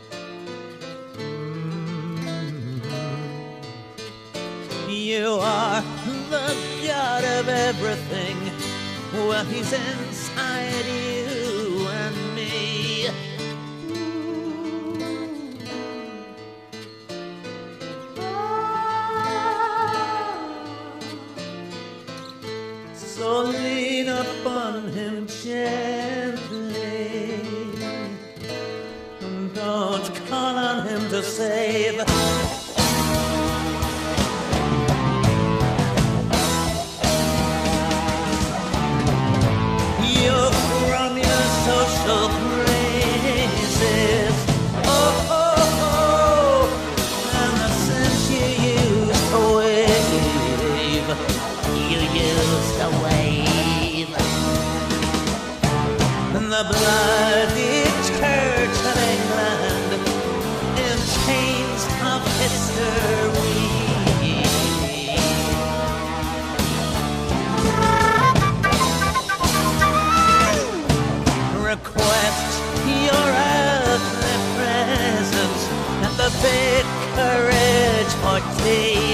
You are the God of everything. Well, he's inside you and me. So lean upon him gently, and don't call on him to save. You from your social crazes, oh, oh, oh, and the sense you used to wave. You used to wave. And the bloody Church of England in chains of history. Request your earthly presence at the vicarage for tea.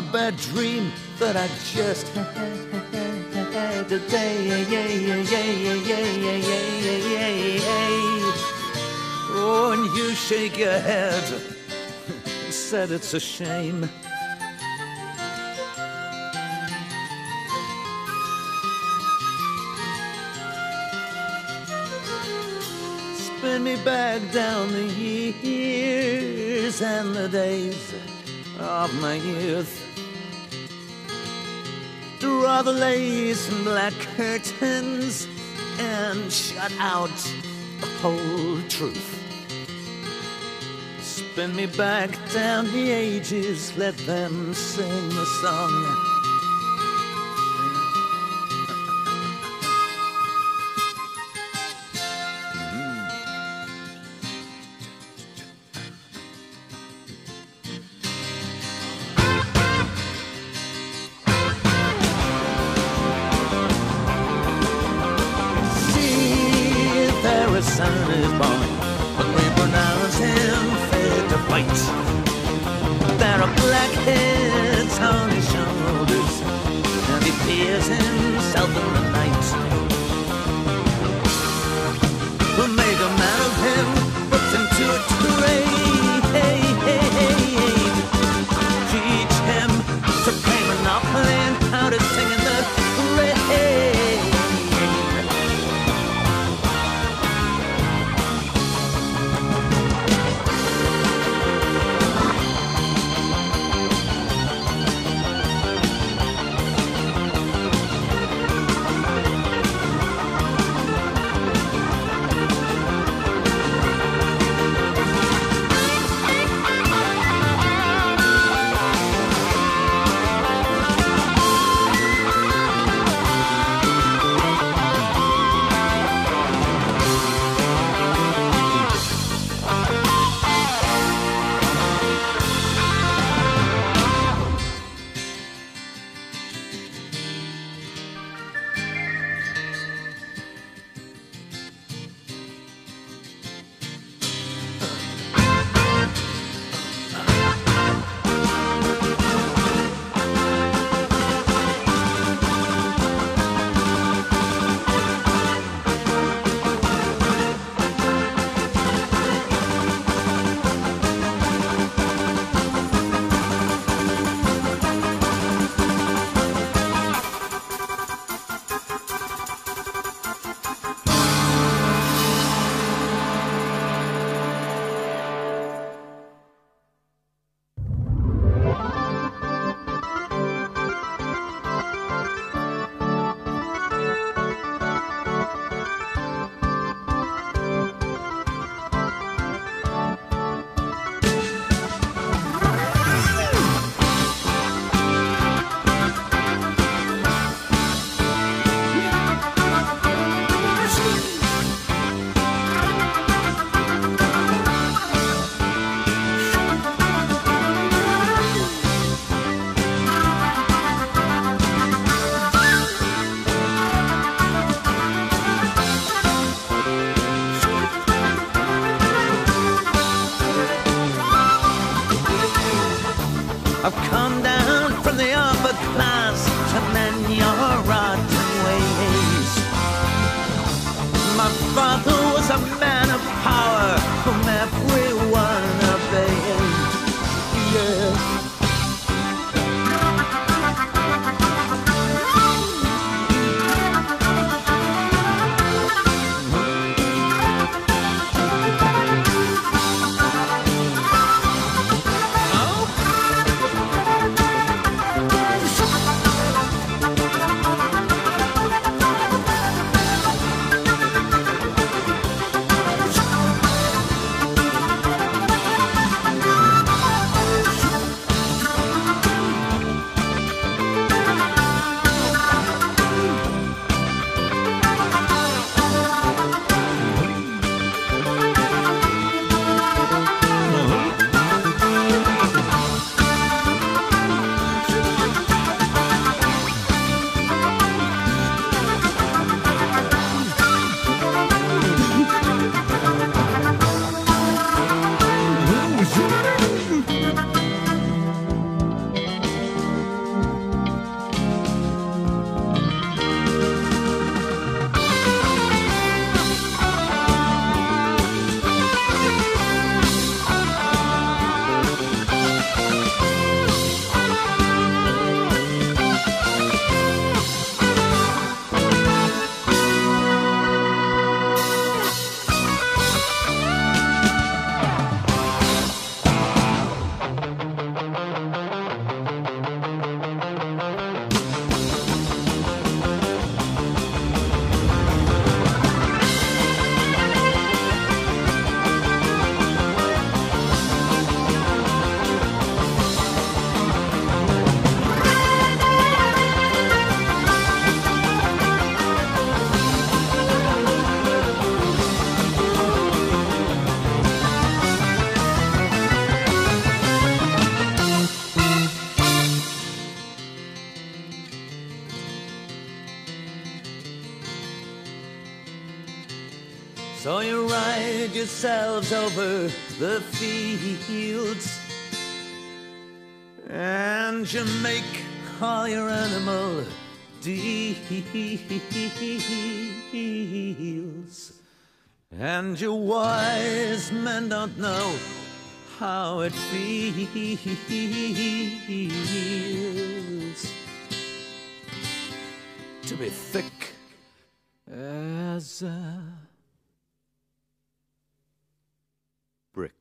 bad dream that I just had today. Oh, and you shake your head, you said it's a shame. Spin me back down the years and the days of my youth. Draw the lace and black curtains and shut out the whole truth. Spin me back down the ages, let them sing the song. The sun is born, but we pronounce him fit to fight. There are blackheads on his shoulders, and he fears himself in the night. We'll make a man of him, put him to a trade. Teach him to play Monopoly and how to sing in the rain. So you ride yourselves over the fields, and you make all your animal deals, and your wise men don't know how it feels to be thick as a brick.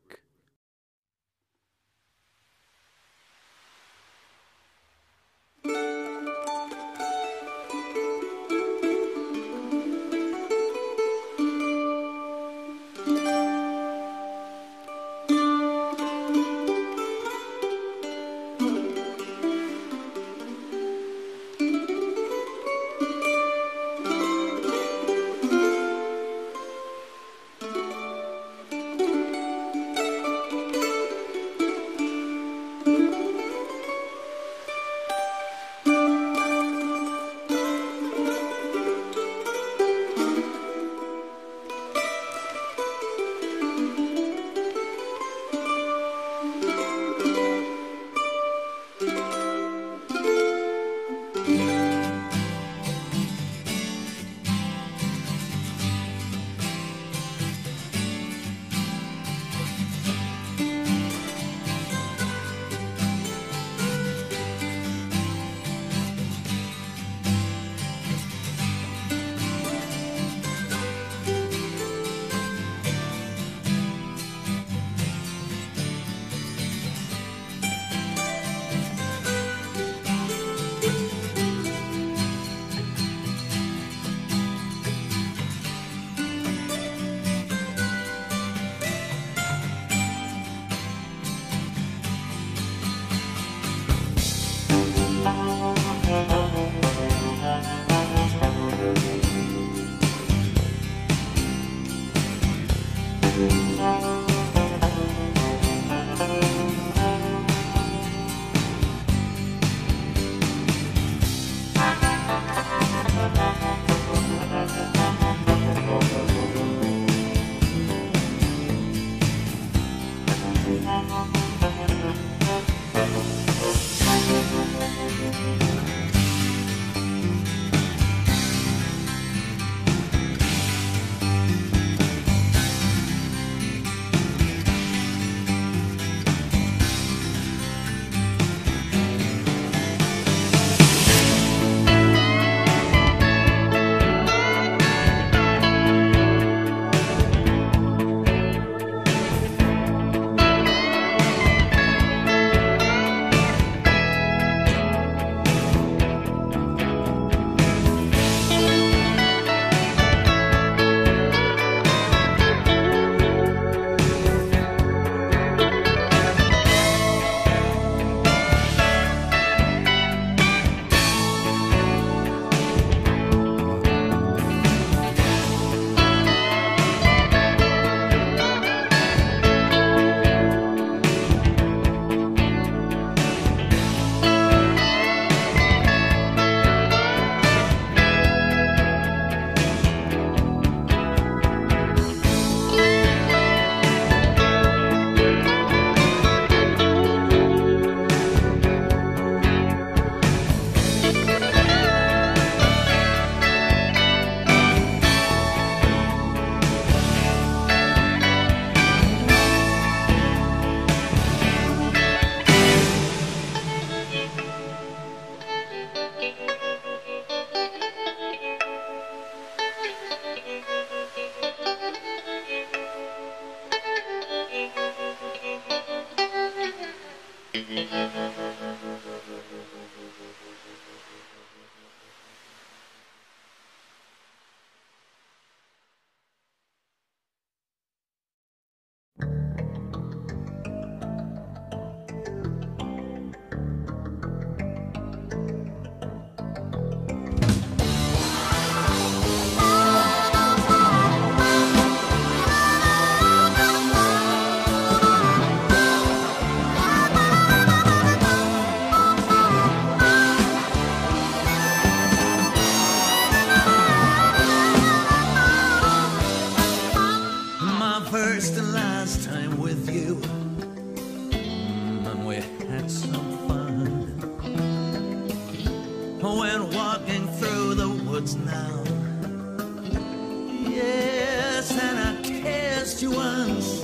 walking through the woods now. Yes, and I kissed you once.